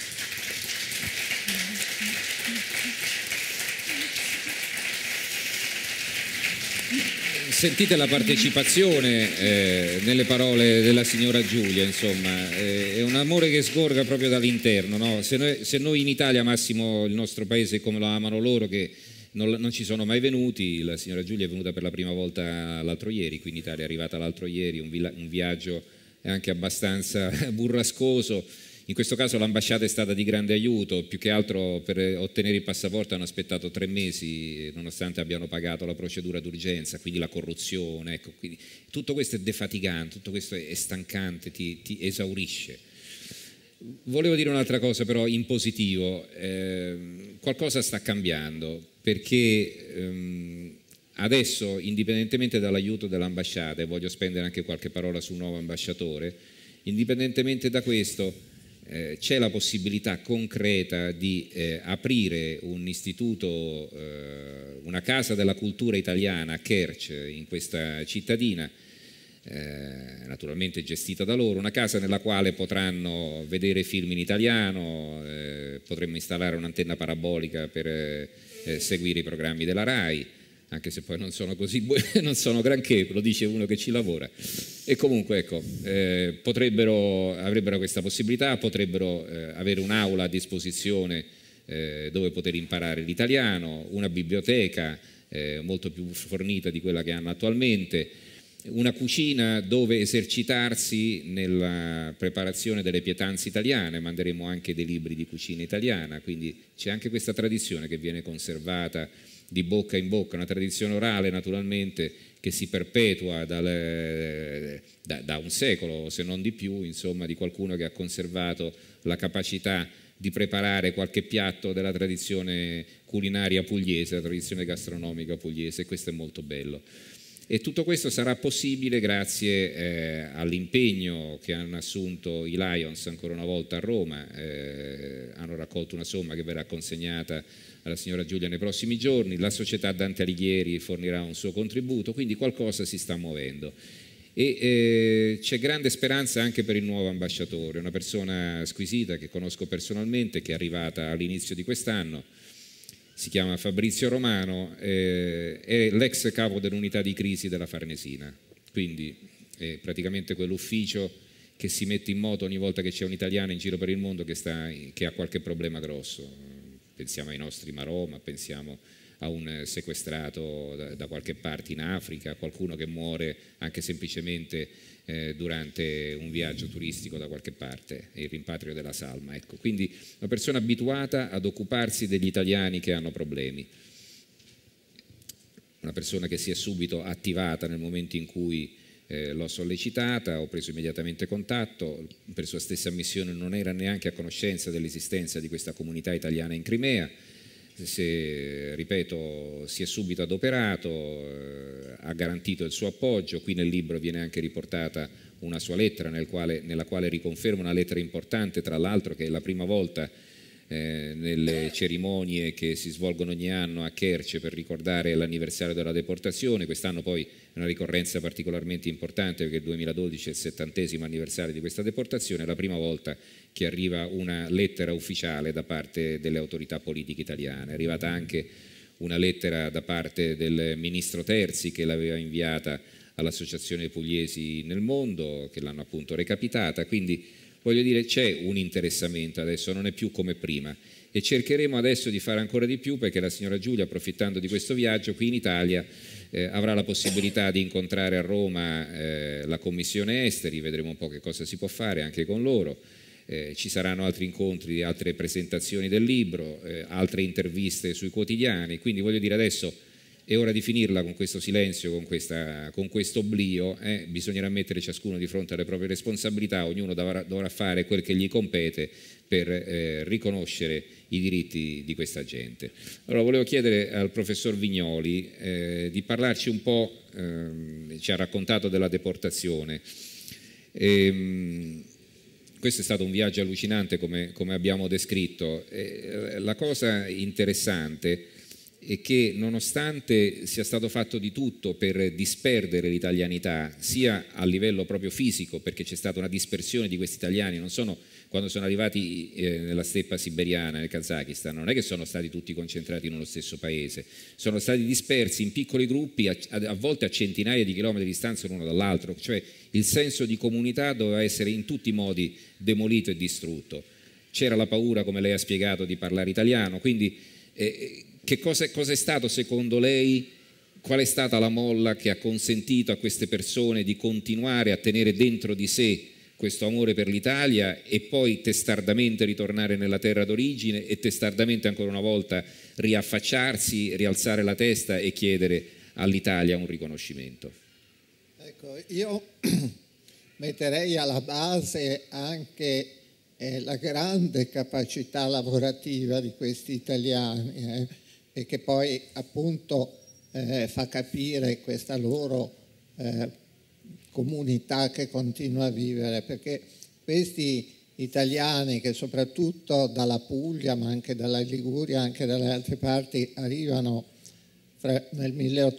Sentite la partecipazione nelle parole della signora Giulia, insomma, è un amore che sgorga proprio dall'interno, no? Se noi in Italia amassimo il nostro paese come lo amano loro, che non ci sono mai venuti, la signora Giulia è venuta per la prima volta l'altro ieri, qui in Italia è arrivata l'altro ieri, un viaggio anche abbastanza burrascoso. In questo caso l'ambasciata è stata di grande aiuto, più che altro per ottenere il passaporto hanno aspettato 3 mesi, nonostante abbiano pagato la procedura d'urgenza, quindi la corruzione, ecco, quindi tutto questo è defatigante, tutto questo è stancante, ti esaurisce. Volevo dire un'altra cosa però in positivo, qualcosa sta cambiando, perché adesso, indipendentemente dall'aiuto dell'ambasciata, e voglio spendere anche qualche parola sul nuovo ambasciatore, indipendentemente da questo c'è la possibilità concreta di aprire un istituto, una casa della cultura italiana a Kerch, in questa cittadina, naturalmente gestita da loro, una casa nella quale potranno vedere film in italiano, potremmo installare un'antenna parabolica per seguire i programmi della RAI, anche se poi non sono così non sono granché, lo dice uno che ci lavora. E comunque ecco, avrebbero questa possibilità, potrebbero avere un'aula a disposizione dove poter imparare l'italiano, una biblioteca molto più fornita di quella che hanno attualmente, una cucina dove esercitarsi nella preparazione delle pietanze italiane, manderemo anche dei libri di cucina italiana, quindi c'è anche questa tradizione che viene conservata di bocca in bocca, una tradizione orale naturalmente che si perpetua da un secolo, se non di più, insomma, di qualcuno che ha conservato la capacità di preparare qualche piatto della tradizione culinaria pugliese, la tradizione gastronomica pugliese, e questo è molto bello. E tutto questo sarà possibile grazie all'impegno che hanno assunto i Lions ancora una volta a Roma. Hanno raccolto una somma che verrà consegnata alla signora Giulia nei prossimi giorni, la società Dante Alighieri fornirà un suo contributo, quindi qualcosa si sta muovendo. E c'è grande speranza anche per il nuovo ambasciatore, una persona squisita che conosco personalmente, che è arrivata all'inizio di quest'anno. Si chiama Fabrizio Romano, è l'ex capo dell'unità di crisi della Farnesina, quindi è praticamente quell'ufficio che si mette in moto ogni volta che c'è un italiano in giro per il mondo che ha qualche problema grosso. Pensiamo ai nostri Maroma, pensiamo a un sequestrato da qualche parte in Africa, a qualcuno che muore anche semplicemente durante un viaggio turistico da qualche parte, il rimpatrio della salma. Ecco, quindi una persona abituata ad occuparsi degli italiani che hanno problemi, una persona che si è subito attivata nel momento in cui l'ho sollecitata, ho preso immediatamente contatto, per sua stessa ammissione non era neanche a conoscenza dell'esistenza di questa comunità italiana in Crimea. Ripeto, si è subito adoperato, ha garantito il suo appoggio. Qui nel libro viene anche riportata una sua lettera nella quale riconferma una lettera importante, tra l'altro, che è la prima volta nelle cerimonie che si svolgono ogni anno a Kerce per ricordare l'anniversario della deportazione. Quest'anno poi è una ricorrenza particolarmente importante perché il 2012 è il 70° anniversario di questa deportazione, è la prima volta che arriva una lettera ufficiale da parte delle autorità politiche italiane. È arrivata anche una lettera da parte del ministro Terzi, che l'aveva inviata all'Associazione Pugliesi nel Mondo, che l'hanno appunto recapitata, quindi voglio dire c'è un interessamento adesso, non è più come prima, e cercheremo adesso di fare ancora di più, perché la signora Giulia, approfittando di questo viaggio qui in Italia, avrà la possibilità di incontrare a Roma la Commissione Esteri, vedremo un po' che cosa si può fare anche con loro. Ci saranno altri incontri, altre presentazioni del libro, altre interviste sui quotidiani, quindi voglio dire adesso è ora di finirla con questo silenzio, con questo oblio, bisognerà mettere ciascuno di fronte alle proprie responsabilità, ognuno dovrà fare quel che gli compete per riconoscere i diritti di questa gente. Allora volevo chiedere al professor Vignoli di parlarci un po', ci ha raccontato della deportazione. Questo è stato un viaggio allucinante come abbiamo descritto. La cosa interessante è che nonostante sia stato fatto di tutto per disperdere l'italianità, sia a livello proprio fisico, perché c'è stata una dispersione di questi italiani, quando sono arrivati nella steppa siberiana, nel Kazakistan, non è che sono stati tutti concentrati in uno stesso paese, sono stati dispersi in piccoli gruppi, a volte a centinaia di chilometri di distanza l'uno dall'altro, cioè il senso di comunità doveva essere in tutti i modi demolito e distrutto. C'era la paura, come lei ha spiegato, di parlare italiano, quindi cosa è stato secondo lei, qual è stata la molla che ha consentito a queste persone di continuare a tenere dentro di sé questo amore per l'Italia e poi testardamente ritornare nella terra d'origine e testardamente ancora una volta riaffacciarsi, rialzare la testa e chiedere all'Italia un riconoscimento? Ecco, io metterei alla base anche la grande capacità lavorativa di questi italiani e che poi appunto fa capire questa loro comunità che continua a vivere, perché questi italiani che soprattutto dalla Puglia ma anche dalla Liguria, anche dalle altre parti arrivano nel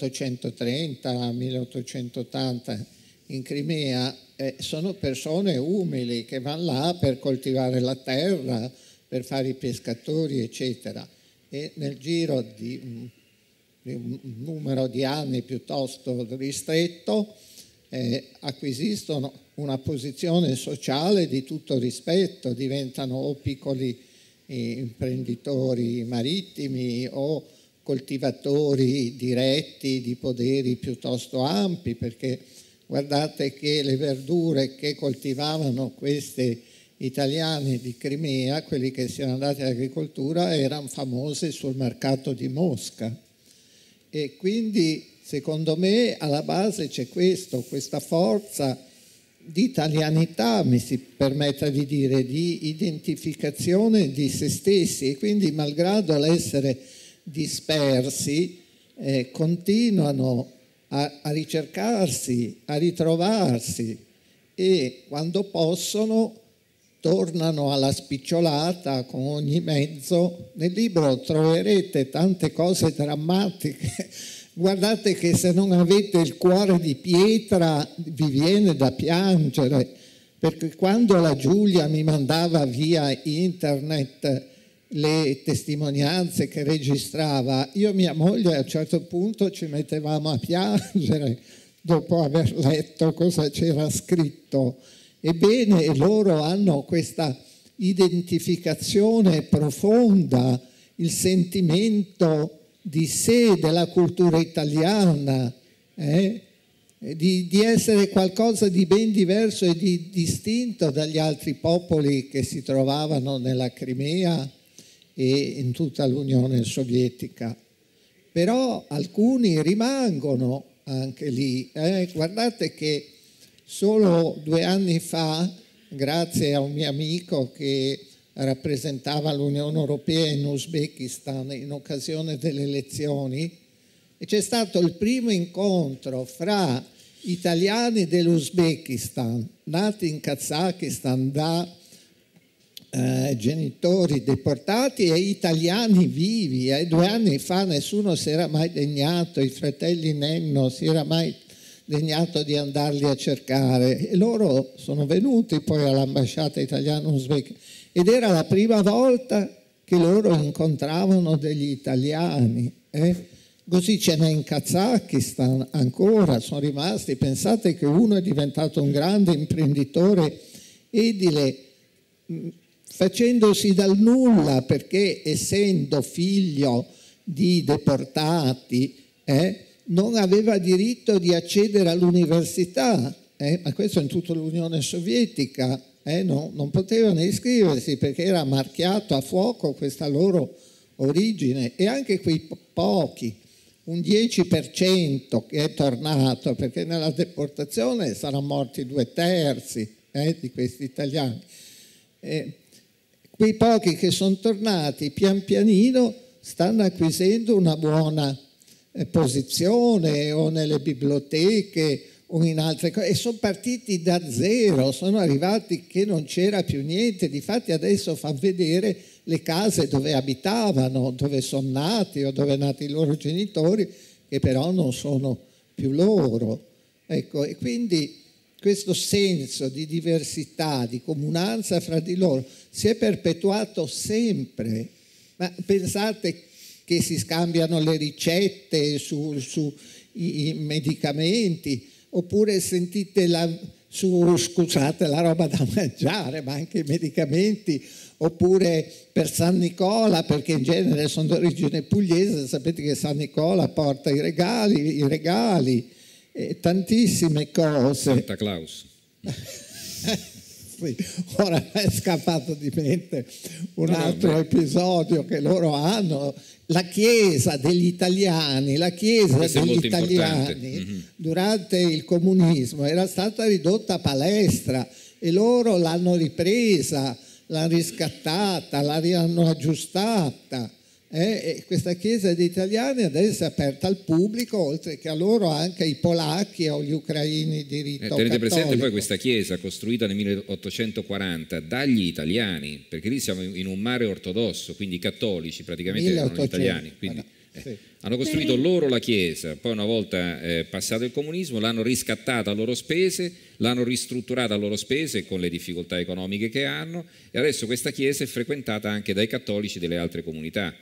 1830-1880 in Crimea, sono persone umili che vanno là per coltivare la terra, per fare i pescatori eccetera, e nel giro di un numero di anni piuttosto ristretto acquisiscono una posizione sociale di tutto rispetto, diventano o piccoli imprenditori marittimi o coltivatori diretti di poderi piuttosto ampi, perché guardate che le verdure che coltivavano questi italiani di Crimea, quelli che siano andati all'agricoltura, erano famose sul mercato di Mosca. E quindi secondo me alla base c'è questa forza di italianità, mi si permetta di dire, di identificazione di se stessi, e quindi malgrado l'essere dispersi continuano a ricercarsi, a ritrovarsi, e quando possono tornano alla spicciolata con ogni mezzo. Nel libro troverete tante cose drammatiche. Guardate che se non avete il cuore di pietra vi viene da piangere, perché quando la Giulia mi mandava via internet le testimonianze che registrava, io e mia moglie a un certo punto ci mettevamo a piangere dopo aver letto cosa c'era scritto. Ebbene, loro hanno questa identificazione profonda, il sentimento di sé, della cultura italiana, di essere qualcosa di ben diverso e di distinto dagli altri popoli che si trovavano nella Crimea e in tutta l'Unione Sovietica. Però alcuni rimangono anche lì. Guardate che solo 2 anni fa, grazie a un mio amico che rappresentava l'Unione Europea in Uzbekistan in occasione delle elezioni, e c'è stato il primo incontro fra italiani dell'Uzbekistan, nati in Kazakistan da genitori deportati, e italiani vivi. 2 anni fa nessuno si era mai degnato, i fratelli Nenno si era mai degnato di andarli a cercare, e loro sono venuti poi all'ambasciata italiana uzbeka, ed era la prima volta che loro incontravano degli italiani. Così ce n'è in Kazakistan ancora, sono rimasti. Pensate che uno è diventato un grande imprenditore edile facendosi dal nulla, perché essendo figlio di deportati non aveva diritto di accedere all'università, ma questo in tutta l'Unione Sovietica, non potevano iscriversi perché era marchiato a fuoco questa loro origine. E anche quei pochi, un 10% che è tornato, perché nella deportazione saranno morti 2/3 di questi italiani. Quei pochi che sono tornati pian pianino stanno acquisendo una buona posizione o nelle biblioteche o in altre cose, e sono partiti da zero, sono arrivati che non c'era più niente. Difatti adesso fanno vedere le case dove abitavano, dove sono nati o dove sono nati i loro genitori, che però non sono più loro. Ecco, e quindi questo senso di diversità, di comunanza fra di loro si è perpetuato sempre. Ma pensate che si scambiano le ricette sui medicamenti, oppure sentite scusate, la roba da mangiare, ma anche i medicamenti, oppure per San Nicola, perché in genere sono d'origine pugliese, sapete che San Nicola porta i regali, tantissime cose. Santa Claus. Sì, ora è scappato di mente un altro episodio che loro hanno. La chiesa degli italiani, durante il comunismo era stata ridotta a palestra, e loro l'hanno ripresa, l'hanno riscattata, l'hanno aggiustata. E questa chiesa degli italiani adesso è aperta al pubblico, oltre che a loro anche ai polacchi o agli ucraini di rito cattolico. Tenete presente poi questa chiesa costruita nel 1840 dagli italiani, perché lì siamo in un mare ortodosso, quindi i cattolici praticamente erano gli italiani, quindi sì. Hanno costruito loro la chiesa, poi una volta passato il comunismo l'hanno riscattata a loro spese, l'hanno ristrutturata a loro spese con le difficoltà economiche che hanno, e adesso questa chiesa è frequentata anche dai cattolici delle altre comunità.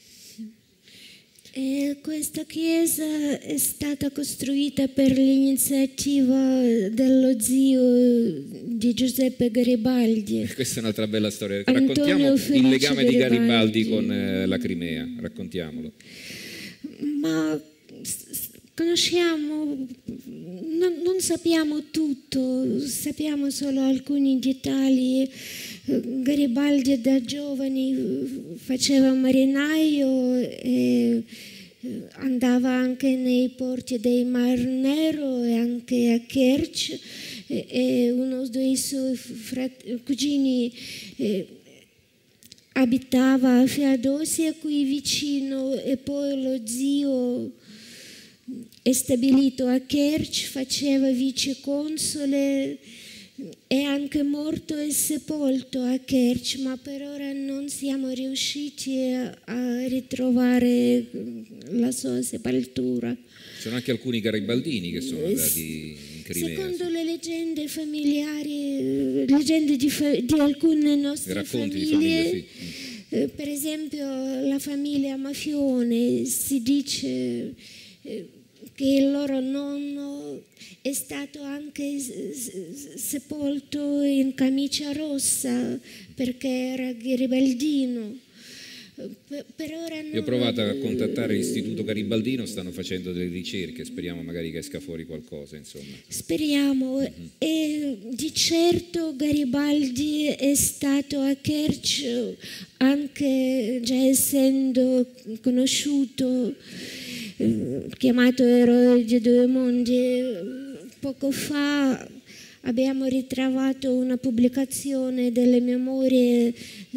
Questa chiesa è stata costruita per l'iniziativa dello zio di Giuseppe Garibaldi. Questa è un'altra bella storia. Raccontiamo il legame di Garibaldi con la Crimea, raccontiamolo. Ma conosciamo, non sappiamo tutto, sappiamo solo alcuni dettagli. Garibaldi da giovane faceva marinaio e andava anche nei porti del Mar Nero e anche a Kerch, e uno dei suoi cugini abitava a Feodosia qui vicino, e poi lo zio è stabilito a Kerch, faceva viceconsole, è anche morto e sepolto a Kerch, ma per ora non siamo riusciti a ritrovare la sua sepoltura. Ci sono anche alcuni garibaldini che sono andati in Crimea. Secondo le leggende familiari, leggende di alcune nostre racconti famiglie, di famiglia, sì. Per esempio la famiglia Mafione, si dice che il loro nonno è stato anche sepolto in camicia rossa perché era garibaldino. Per ora Io ho provato a contattare l'Istituto Garibaldino, stanno facendo delle ricerche, speriamo magari che esca fuori qualcosa, insomma. Speriamo. E di certo Garibaldi è stato a Kerch, anche già essendo conosciuto, chiamato eroe di due mondi. Poco fa abbiamo ritrovato una pubblicazione delle memorie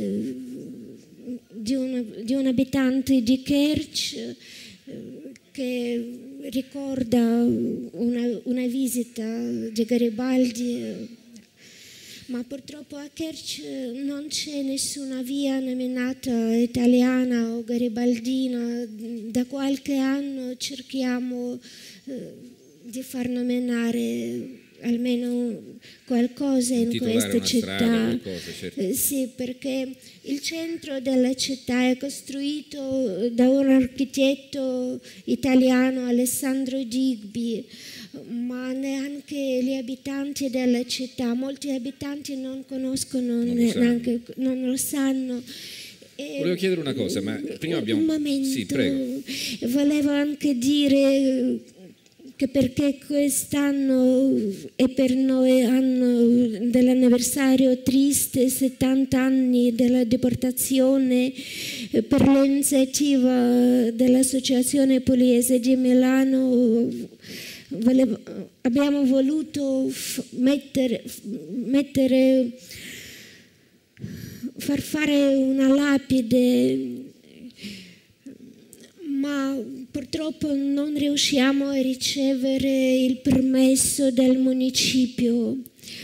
di un abitante di Kerch che ricorda una visita di Garibaldi, ma purtroppo a Kerch non c'è nessuna via nominata italiana o garibaldina. Da qualche anno cerchiamo di far nominare almeno qualcosa in questa città. Qualcosa, certo. Sì, perché il centro della città è costruito da un architetto italiano, Alessandro Digby, ma neanche gli abitanti della città, molti abitanti non conoscono, non lo sanno. Volevo chiedere una cosa, ma prima abbiamo... Un momento, sì, prego. Volevo anche dire che perché quest'anno è per noi anno dell'anniversario triste, 70 anni della deportazione, per l'iniziativa dell'Associazione Pugliese di Milano abbiamo voluto far fare una lapide, ma purtroppo non riusciamo a ricevere il permesso del municipio.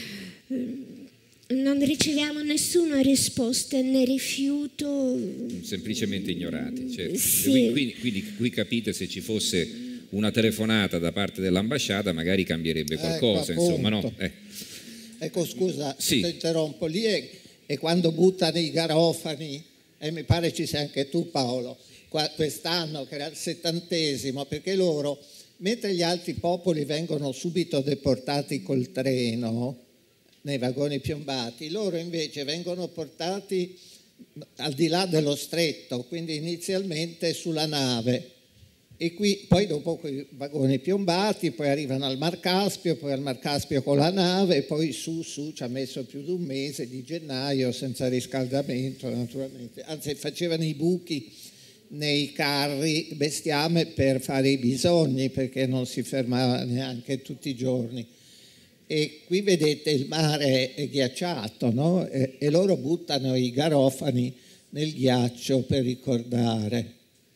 Non riceviamo nessuna risposta né rifiuto. Semplicemente ignorati. Certo. Sì. Quindi qui capite, se ci fosse una telefonata da parte dell'ambasciata magari cambierebbe qualcosa, insomma, no? Ecco, scusa, sì. ti interrompo. Lì è quando buttano i garofani, e mi pare ci sei anche tu, Paolo, quest'anno che era il 70°, perché loro, mentre gli altri popoli vengono subito deportati col treno nei vagoni piombati, loro invece vengono portati al di là dello stretto, quindi inizialmente sulla nave, e qui poi dopo con i vagoni piombati, poi arrivano al Mar Caspio, poi al Mar Caspio con la nave, e poi su ci ha messo più di un mese di gennaio senza riscaldamento, naturalmente, anzi facevano i buchi nei carri bestiame per fare i bisogni, perché non si fermava neanche tutti i giorni. E qui vedete il mare è ghiacciato, no? E loro buttano i garofani nel ghiaccio per ricordare.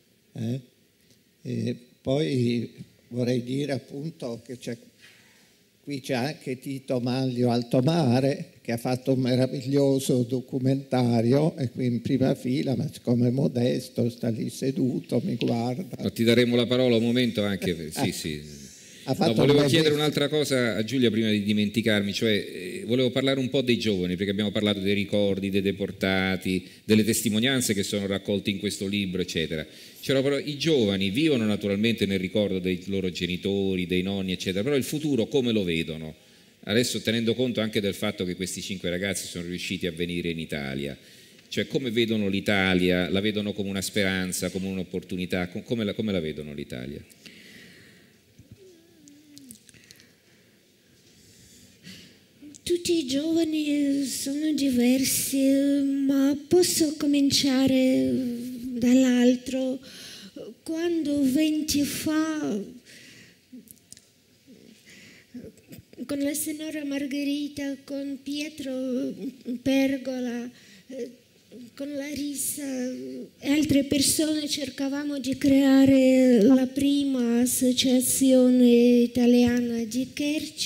E poi vorrei dire appunto che qui c'è anche Tito Manlio Altomare, che ha fatto un meraviglioso documentario, è qui in prima fila, ma siccome è modesto sta lì seduto, mi guarda. No, ti daremo la parola un momento anche, sì. No, volevo chiedere un'altra cosa a Giulia prima di dimenticarmi, cioè volevo parlare un po' dei giovani, perché abbiamo parlato dei ricordi, dei deportati, delle testimonianze che sono raccolte in questo libro, eccetera. Però i giovani vivono naturalmente nel ricordo dei loro genitori, dei nonni, eccetera, però il futuro come lo vedono? Adesso, tenendo conto anche del fatto che questi 5 ragazzi sono riusciti a venire in Italia, cioè come vedono l'Italia? La vedono come una speranza, come un'opportunità? Come la vedono l'Italia? Tutti i giovani sono diversi, ma posso cominciare dall'altro. Quando 20 fa, con la signora Margherita, con Pietro Pergola, con Larissa e altre persone cercavamo di creare la prima associazione italiana di Kerch.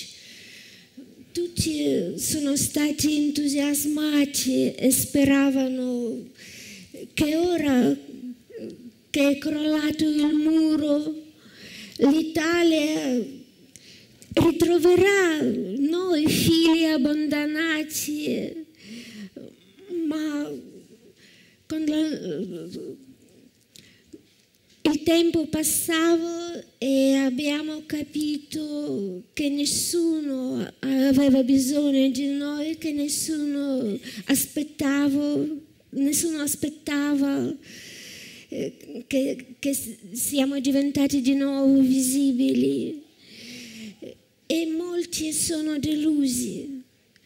Tutti sono stati entusiasmati e speravano che ora che è crollato il muro, l'Italia ritroverà noi figli abbandonati, ma il tempo passava e abbiamo capito che nessuno aveva bisogno di noi, che nessuno aspettava che siamo diventati di nuovo visibili e molti sono delusi.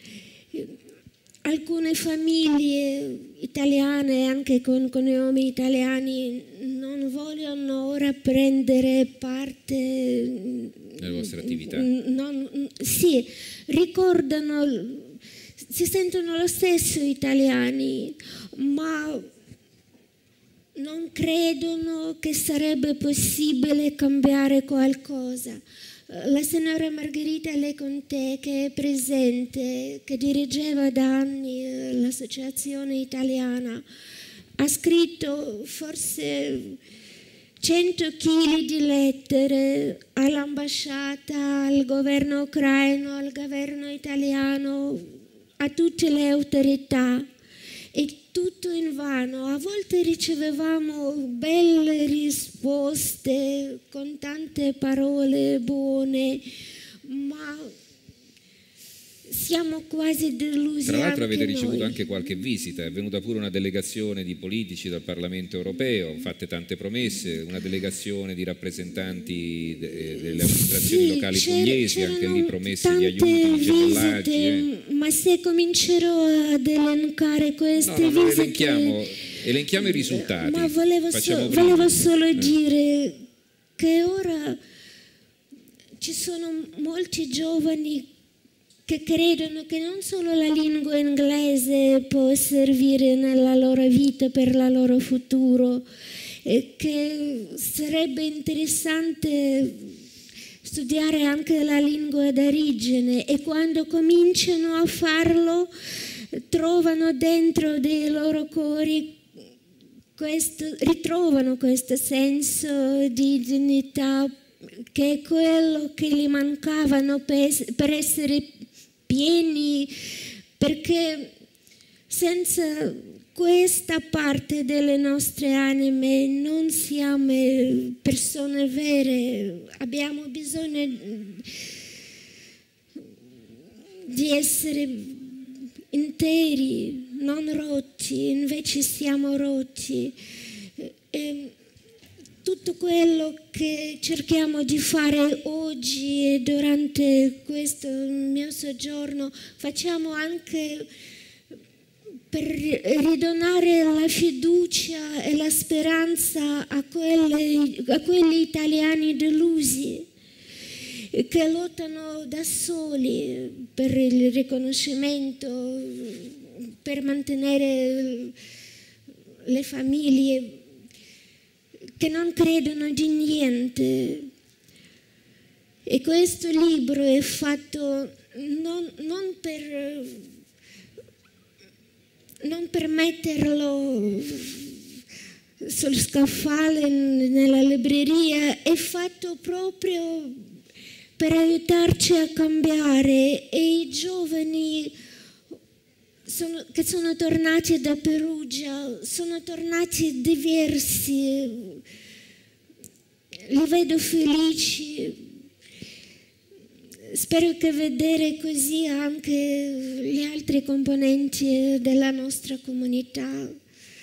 Alcune famiglie italiane, anche con nomi italiani, non vogliono ora prendere parte nelle vostre attività. Sì, ricordano, si sentono lo stesso italiani, ma non credono che sarebbe possibile cambiare qualcosa. La signora Margherita Leconte, che è presente, che dirigeva da anni l'associazione italiana, ha scritto forse 100 kg di lettere all'ambasciata, al governo ucraino, al governo italiano, a tutte le autorità. E tutto invano. A volte ricevevamo belle risposte con tante parole buone, ma siamo quasi delusi. Tra l'altro avete ricevuto noi. anche qualche visita, è venuta pure una delegazione di politici dal Parlamento europeo, fatte tante promesse, una delegazione di rappresentanti delle amministrazioni locali pugliesi, anche lì promesse di aiuti, di gemellaggi. Ma se comincerò ad elencare queste visite... Elenchiamo i risultati. Ma volevo solo dire che ora ci sono molti giovani che credono che non solo la lingua inglese può servire nella loro vita per il loro futuro, e che sarebbe interessante studiare anche la lingua d'origine, e quando cominciano a farlo trovano dentro dei loro cori ritrovano questo senso di dignità, che è quello che gli mancavano per essere pieni, perché senza questa parte delle nostre anime non siamo persone vere. Abbiamo bisogno di essere interi, non rotti, invece siamo rotti. E tutto quello che cerchiamo di fare oggi e durante questo mio soggiorno facciamo anche per ridonare la fiducia e la speranza a quegli italiani delusi che lottano da soli per il riconoscimento, per mantenere le famiglie, che non credono di niente. E questo libro è fatto non per metterlo sul scaffale nella libreria, è fatto proprio per aiutarci a cambiare. E i giovani che sono tornati da Perugia sono tornati diversi, li vedo felici. Spero che vedere così anche gli altri componenti della nostra comunità.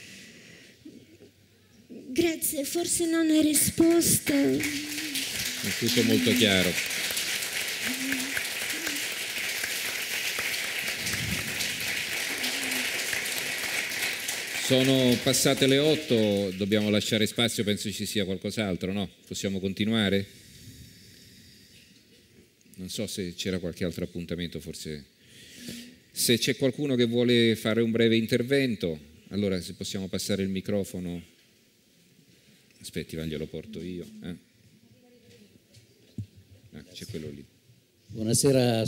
Grazie, forse non è risposta. È tutto molto chiaro. Sono passate le 8, dobbiamo lasciare spazio, penso ci sia qualcos'altro, no? Possiamo continuare? Non so se c'era qualche altro appuntamento, forse. Se c'è qualcuno che vuole fare un breve intervento, Allora, se possiamo passare il microfono. Aspetti, glielo porto io. C'è quello lì. Buonasera,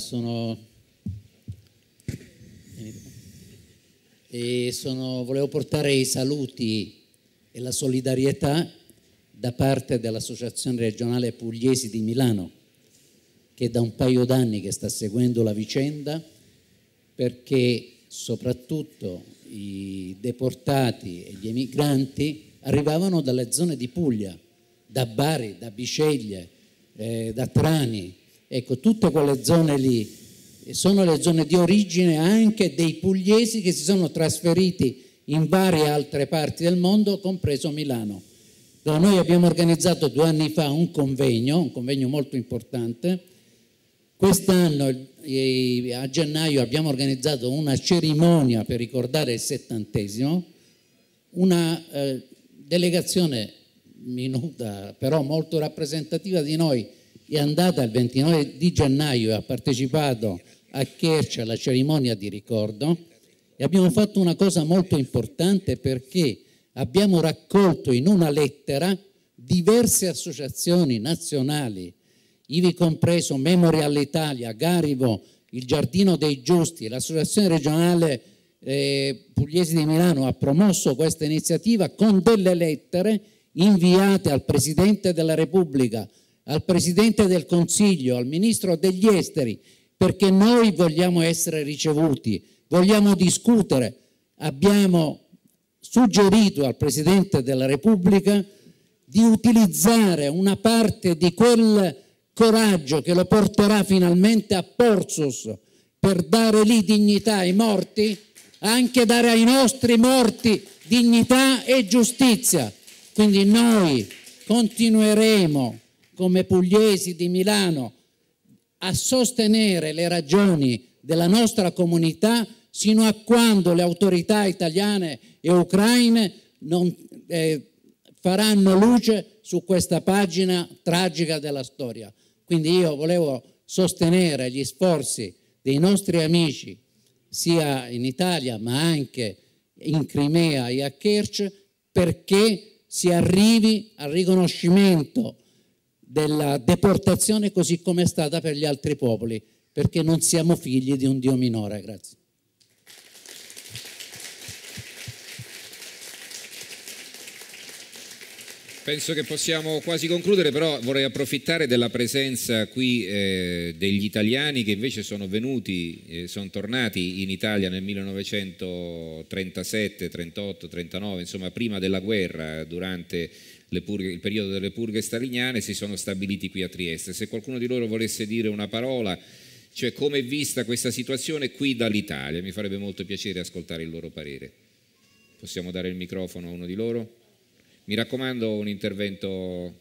volevo portare i saluti e la solidarietà da parte dell'Associazione Regionale Pugliesi di Milano, che da un paio d'anni che sta seguendo la vicenda, perché soprattutto i deportati e gli emigranti arrivavano dalle zone di Puglia, da Bari, da Bisceglie, da Trani. Ecco, tutte quelle zone lì sono le zone di origine anche dei pugliesi che si sono trasferiti in varie altre parti del mondo, compreso Milano. Noi abbiamo organizzato 2 anni fa un convegno molto importante. Quest'anno, a gennaio, abbiamo organizzato una cerimonia per ricordare il 70°, una delegazione minuta, però molto rappresentativa di noi, è andata il 29 di gennaio e ha partecipato a Kerch alla cerimonia di ricordo, e abbiamo fatto una cosa molto importante, perché abbiamo raccolto in una lettera diverse associazioni nazionali, ivi compreso Memorial Italia, Garivo, il Giardino dei Giusti, l'associazione regionale Pugliesi di Milano ha promosso questa iniziativa con delle lettere inviate al Presidente della Repubblica, al Presidente del Consiglio, al Ministro degli Esteri, perché noi vogliamo essere ricevuti, vogliamo discutere. Abbiamo suggerito al Presidente della Repubblica di utilizzare una parte di quel coraggio che lo porterà finalmente a Portsmouth per dare lì dignità ai morti, anche dare ai nostri morti dignità e giustizia. Quindi noi continueremo come pugliesi di Milano a sostenere le ragioni della nostra comunità sino a quando le autorità italiane e ucraine non faranno luce su questa pagina tragica della storia. Quindi io volevo sostenere gli sforzi dei nostri amici sia in Italia ma anche in Crimea e a Kerch, perché si arrivi al riconoscimento della deportazione così come è stata per gli altri popoli, perché non siamo figli di un Dio minore. Grazie. Penso che possiamo quasi concludere, però vorrei approfittare della presenza qui degli italiani che invece sono venuti, sono tornati in Italia nel 1937, 38, 39, insomma prima della guerra, durante il periodo delle purghe staliniane, si sono stabiliti qui a Trieste. Se qualcuno di loro volesse dire una parola, cioè come è vista questa situazione qui dall'Italia, mi farebbe molto piacere ascoltare il loro parere. Possiamo dare il microfono a uno di loro? Mi raccomando un intervento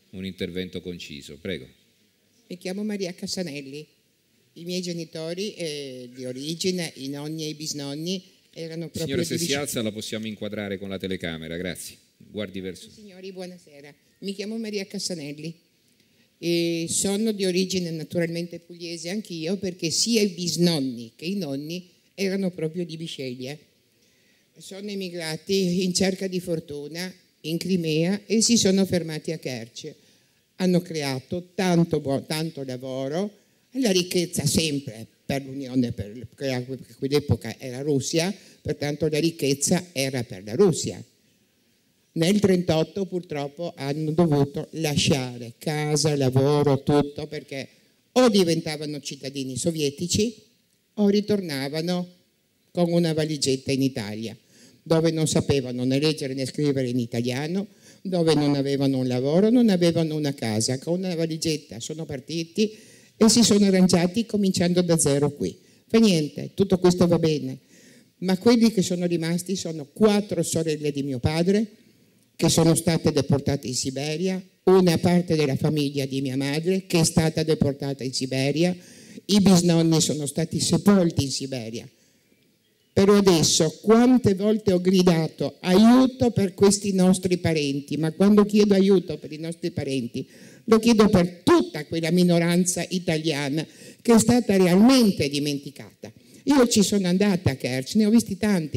conciso, prego. Mi chiamo Maria Cassanelli. I miei genitori di origine, i nonni e i bisnonni erano proprio... Signora, se si alza la possiamo inquadrare con la telecamera, grazie. Guardi verso... Signori, buonasera. Mi chiamo Maria Cassanelli e sono di origine naturalmente pugliese anch'io, perché sia i bisnonni che i nonni erano proprio di Bisceglie. Sono emigrati in cerca di fortuna in Crimea e si sono fermati a Kerch. Hanno creato tanto lavoro, la ricchezza sempre per l'Unione, perché a quell'epoca era Russia, pertanto la ricchezza era per la Russia. Nel 1938 purtroppo hanno dovuto lasciare casa, lavoro, tutto, perché o diventavano cittadini sovietici o ritornavano con una valigetta in Italia, dove non sapevano né leggere né scrivere in italiano, dove non avevano un lavoro, non avevano una casa. Con una valigetta sono partiti e si sono arrangiati cominciando da zero qui. Fa niente, tutto questo va bene, ma quelli che sono rimasti sono 4 sorelle di mio padre che sono state deportate in Siberia, una parte della famiglia di mia madre che è stata deportata in Siberia, i bisnonni sono stati sepolti in Siberia. Però adesso quante volte ho gridato aiuto per questi nostri parenti, ma quando chiedo aiuto per i nostri parenti lo chiedo per tutta quella minoranza italiana che è stata realmente dimenticata. Io ci sono andata a Kerch, ne ho visti tanti,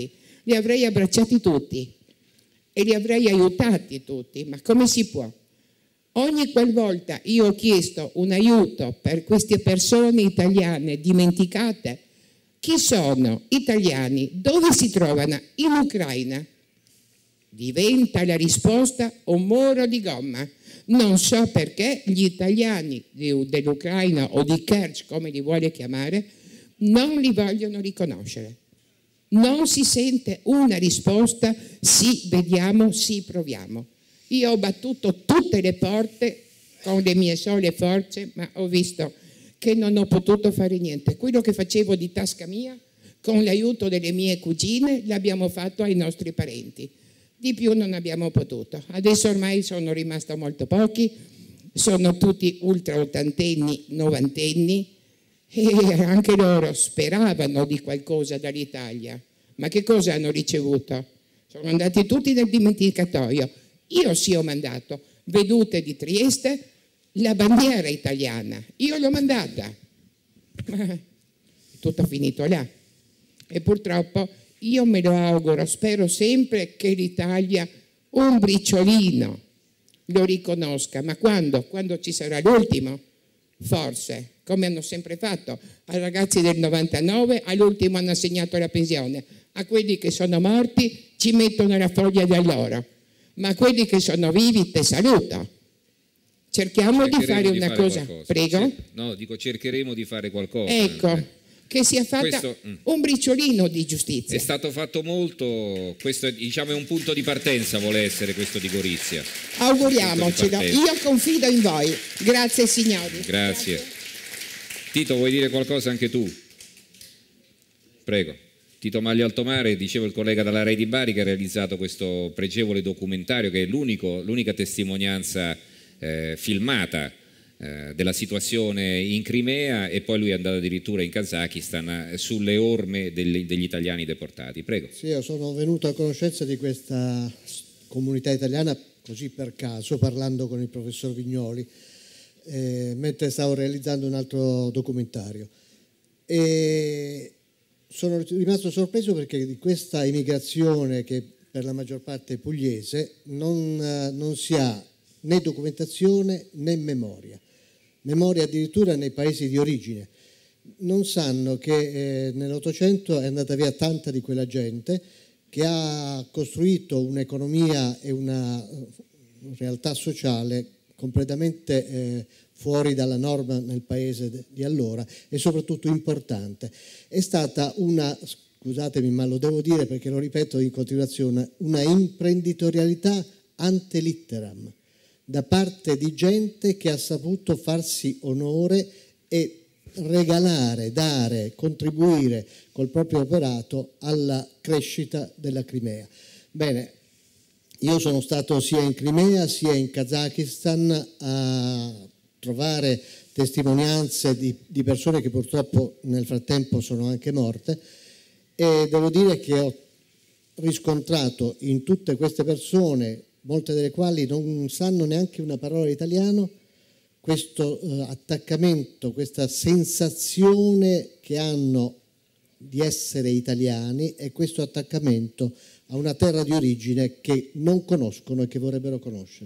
li avrei abbracciati tutti e li avrei aiutati tutti, ma come si può? Ogni qualvolta io ho chiesto un aiuto per queste persone italiane dimenticate, chi sono italiani, dove si trovano? In Ucraina. Diventa la risposta un muro di gomma. Non so perché gli italiani dell'Ucraina o di Kerch, come li vuole chiamare, non li vogliono riconoscere. Non si sente una risposta, sì, vediamo, sì, proviamo. Io ho battuto tutte le porte con le mie sole forze, ma ho visto che non ho potuto fare niente. Quello che facevo di tasca mia, con l'aiuto delle mie cugine, l'abbiamo fatto ai nostri parenti. Di più non abbiamo potuto. Adesso ormai sono rimasto molto pochi, sono tutti ultra ottantenni, novantenni, e anche loro speravano di qualcosa dall'Italia. Ma che cosa hanno ricevuto? Sono andati tutti nel dimenticatoio. Io sì ho mandato vedute di Trieste, la bandiera italiana, io l'ho mandata, ma è tutto finito là. E purtroppo io me lo auguro, spero sempre che l'Italia un briciolino lo riconosca, ma quando? Quando ci sarà l'ultimo? Forse, come hanno sempre fatto, ai ragazzi del 99 all'ultimo hanno assegnato la pensione, a quelli che sono morti ci mettono la foglia dell'oro, ma quelli che sono vivi te saluto. Cerchiamo di fare una cosa. Prego? No, dico cercheremo di fare qualcosa. Ecco, che sia fatta un briciolino di giustizia. È stato fatto molto, questo diciamo è un punto di partenza, vuole essere questo di Gorizia. Auguriamocelo, io confido in voi. Grazie signori. Grazie. Tito, vuoi dire qualcosa anche tu? Prego. Tito Manlio Altomare, diceva il collega dalla Rai di Bari, che ha realizzato questo pregevole documentario che è l'unica testimonianza filmata della situazione in Crimea, e poi lui è andato addirittura in Kazakistan sulle orme degli italiani deportati. Prego. Sì, io sono venuto a conoscenza di questa comunità italiana così per caso, parlando con il professor Vignoli, mentre stavo realizzando un altro documentario. E sono rimasto sorpreso perché di questa immigrazione, che per la maggior parte è pugliese, non si ha né documentazione né memoria. Memoria addirittura nei paesi di origine. Non sanno che nell'Ottocento è andata via tanta di quella gente che ha costruito un'economia e una realtà sociale completamente fuori dalla norma nel paese di allora, e soprattutto importante. È stata una, scusatemi ma lo devo dire perché lo ripeto in continuazione, una imprenditorialità ante litteram da parte di gente che ha saputo farsi onore e regalare, dare, contribuire col proprio operato alla crescita della Crimea. Bene, io sono stato sia in Crimea sia in Kazakistan a trovare testimonianze di persone che purtroppo nel frattempo sono anche morte, e devo dire che ho riscontrato in tutte queste persone, molte delle quali non sanno neanche una parola italiano, questo attaccamento, questa sensazione che hanno di essere italiani, e questo attaccamento a una terra di origine che non conoscono e che vorrebbero conoscere.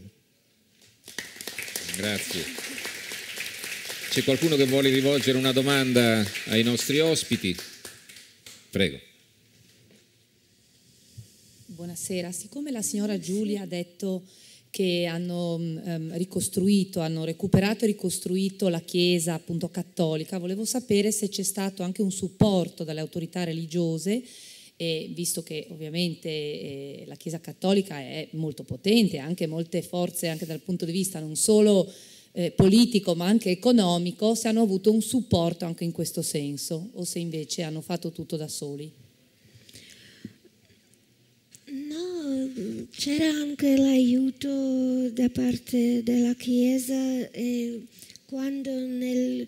Grazie. C'è qualcuno che vuole rivolgere una domanda ai nostri ospiti? Prego. Buonasera, siccome la signora Giulia ha detto che hanno ricostruito, hanno recuperato e ricostruito la chiesa appunto cattolica, volevo sapere se c'è stato anche un supporto dalle autorità religiose, visto che ovviamente la chiesa cattolica è molto potente, ha anche molte forze anche dal punto di vista non solo politico ma anche economico, se hanno avuto un supporto anche in questo senso o se invece hanno fatto tutto da soli. No, c'era anche l'aiuto da parte della Chiesa, e quando nel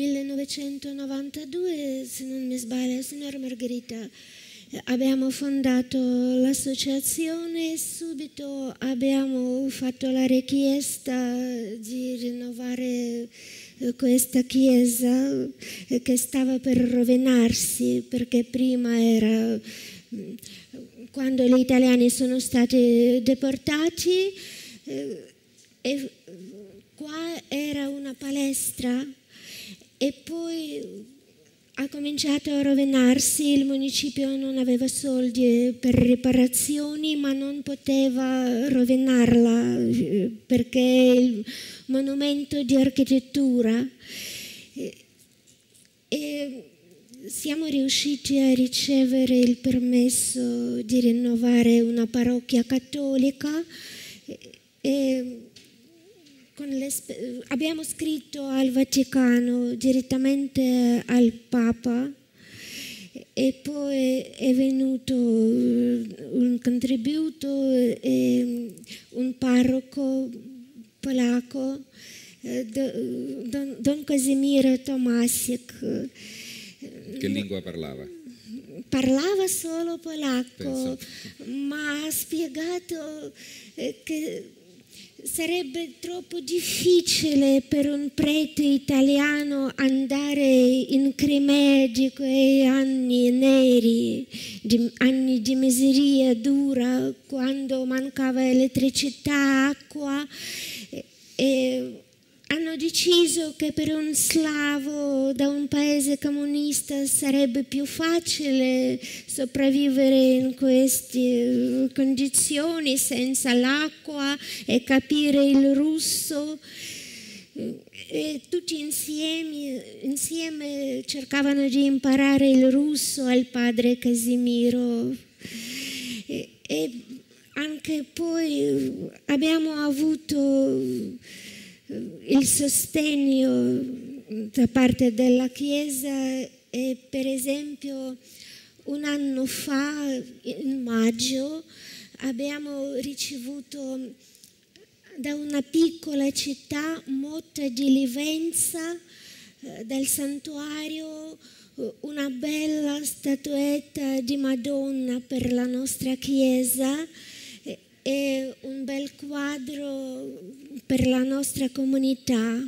1992, se non mi sbaglio, signora Margherita, abbiamo fondato l'associazione, subito abbiamo fatto la richiesta di rinnovare questa chiesa che stava per rovinarsi, perché prima era quando gli italiani sono stati deportati, e qua era una palestra e poi ha cominciato a rovinarsi, il municipio non aveva soldi per riparazioni, ma non poteva rovinarla perché è il monumento di architettura. E siamo riusciti a ricevere il permesso di rinnovare una parrocchia cattolica e abbiamo scritto al Vaticano direttamente al Papa e poi è venuto un contributo e un parroco polacco, Don Casimiro Tomasic. Che lingua parlava? Parlava solo polacco, Penso. ma ha spiegato che sarebbe troppo difficile per un prete italiano andare in Crimea di quei anni neri, anni di miseria dura, quando mancava elettricità, acqua, e hanno deciso che per un slavo da un paese comunista sarebbe più facile sopravvivere in queste condizioni senza l'acqua e capire il russo. E tutti insieme cercavano di imparare il russo al padre Casimiro. E anche poi abbiamo avuto il sostegno da parte della Chiesa e per esempio un anno fa, in maggio, abbiamo ricevuto da una piccola città, Motta di Livenza, dal santuario, una bella statuetta di Madonna per la nostra Chiesa e un bel quadro per la nostra comunità.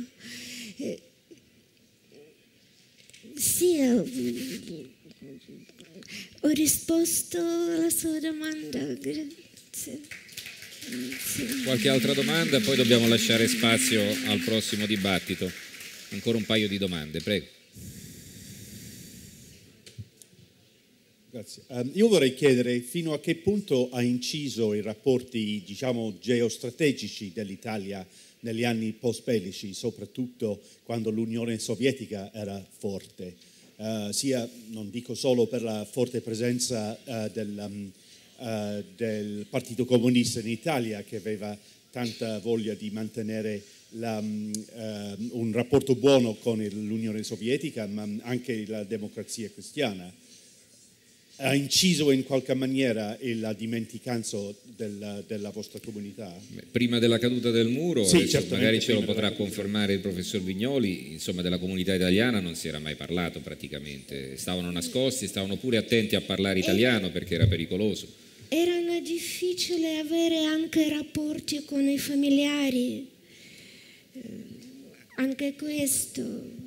Sì, ho risposto alla sua domanda, grazie. Sì. Qualche altra domanda? Poi dobbiamo lasciare spazio al prossimo dibattito. Ancora un paio di domande, prego. Grazie. Io vorrei chiedere fino a che punto ha inciso i rapporti, diciamo, geostrategici dell'Italia negli anni post-bellici, soprattutto quando l'Unione Sovietica era forte, sia, non dico solo per la forte presenza del Partito Comunista in Italia, che aveva tanta voglia di mantenere un rapporto buono con l'Unione Sovietica, ma anche la democrazia cristiana. Ha inciso in qualche maniera la dimenticanza della vostra comunità? Prima della caduta del muro, sì, magari ce lo potrà confermare il professor Vignoli, insomma della comunità italiana non si era mai parlato praticamente, stavano nascosti, stavano pure attenti a parlare italiano perché era pericoloso. Era difficile avere anche rapporti con i familiari, anche questo.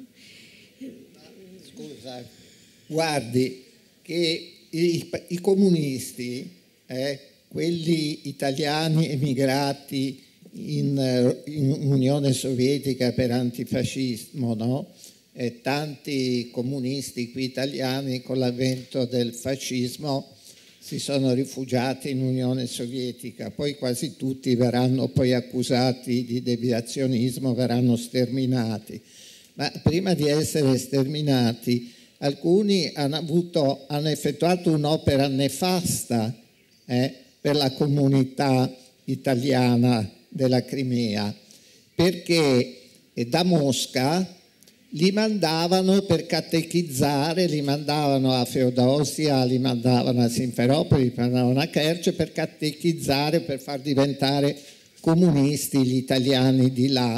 Scusa, guardi che i comunisti, quelli italiani emigrati in Unione Sovietica per antifascismo, no? E tanti comunisti qui italiani con l'avvento del fascismo si sono rifugiati in Unione Sovietica, poi quasi tutti verranno poi accusati di deviazionismo, verranno sterminati, ma prima di essere sterminati alcuni hanno effettuato un'opera nefasta per la comunità italiana della Crimea, perché da Mosca li mandavano per catechizzare, li mandavano a Feodosia, li mandavano a Simferopoli, li mandavano a Kerch per catechizzare, per far diventare comunisti gli italiani di là.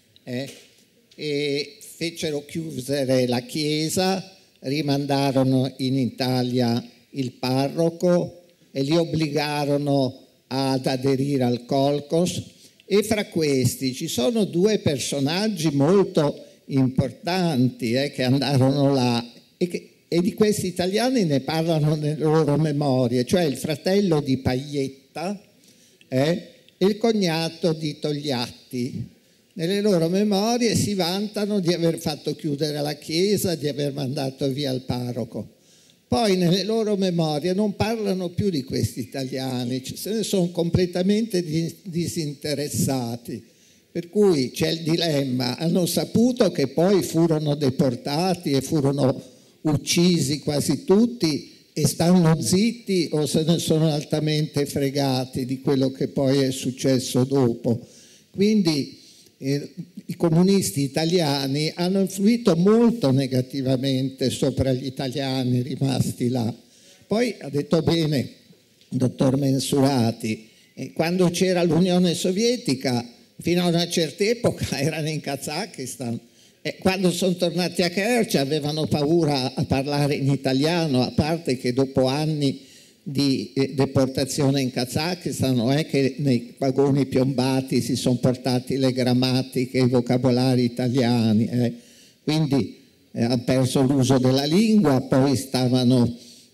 E fecero chiudere la chiesa, rimandarono in Italia il parroco e li obbligarono ad aderire al Kolkhoz, e fra questi ci sono due personaggi molto importanti che andarono là e che e di questi italiani ne parlano nelle loro memorie, cioè il fratello di Paglietta e il cognato di Togliatti. Nelle loro memorie si vantano di aver fatto chiudere la chiesa, di aver mandato via il parroco. Poi nelle loro memorie non parlano più di questi italiani, se ne sono completamente disinteressati. Per cui c'è il dilemma, hanno saputo che poi furono deportati e furono uccisi quasi tutti e stanno zitti o se ne sono altamente fregati di quello che poi è successo dopo. Quindi i comunisti italiani hanno influito molto negativamente sopra gli italiani rimasti là. Poi ha detto bene il dottor Mensurati, quando c'era l'Unione Sovietica fino a una certa epoca erano in Kazakistan e quando sono tornati a Kerch avevano paura a parlare in italiano, a parte che dopo anni di deportazione in Kazakistan non è che nei vagoni piombati si sono portati le grammatiche e i vocabolari italiani, quindi hanno perso l'uso della lingua, poi stavano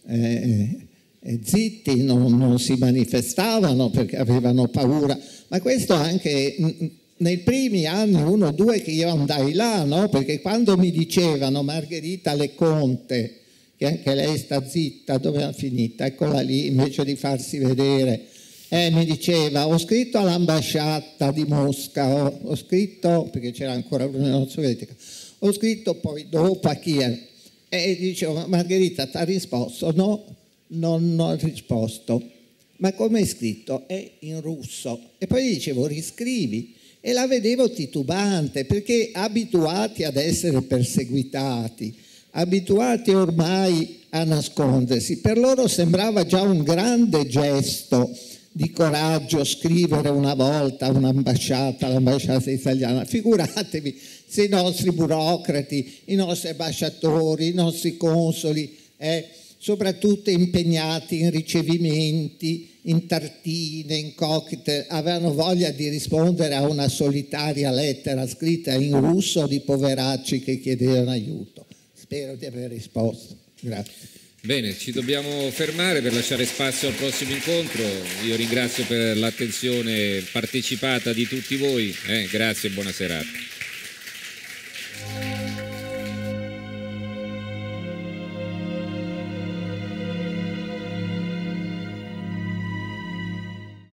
zitti, non si manifestavano perché avevano paura, ma questo anche nei primi anni 1 o 2 che io andai là, no? Perché quando mi dicevano Margherita Leconte, che anche lei sta zitta, dove è finita? Eccola lì, invece di farsi vedere, mi diceva, ho scritto all'ambasciata di Mosca, ho scritto, perché c'era ancora l'Unione Sovietica, ho scritto poi dopo a Kiev, e dicevo, Margherita ti ha risposto? No, non ho risposto. Ma come è scritto? È in russo. E poi dicevo, riscrivi. E la vedevo titubante, perché abituati ad essere perseguitati, abituati ormai a nascondersi, per loro sembrava già un grande gesto di coraggio scrivere una volta all'ambasciata italiana. Figuratevi se i nostri burocrati, i nostri ambasciatori, i nostri consoli, soprattutto impegnati in ricevimenti, in tartine, in cocktail, avevano voglia di rispondere a una solitaria lettera scritta in russo di poveracci che chiedevano aiuto. Spero di aver risposto. Grazie. Bene, ci dobbiamo fermare per lasciare spazio al prossimo incontro. Io ringrazio per l'attenzione partecipata di tutti voi. Grazie e buona serata.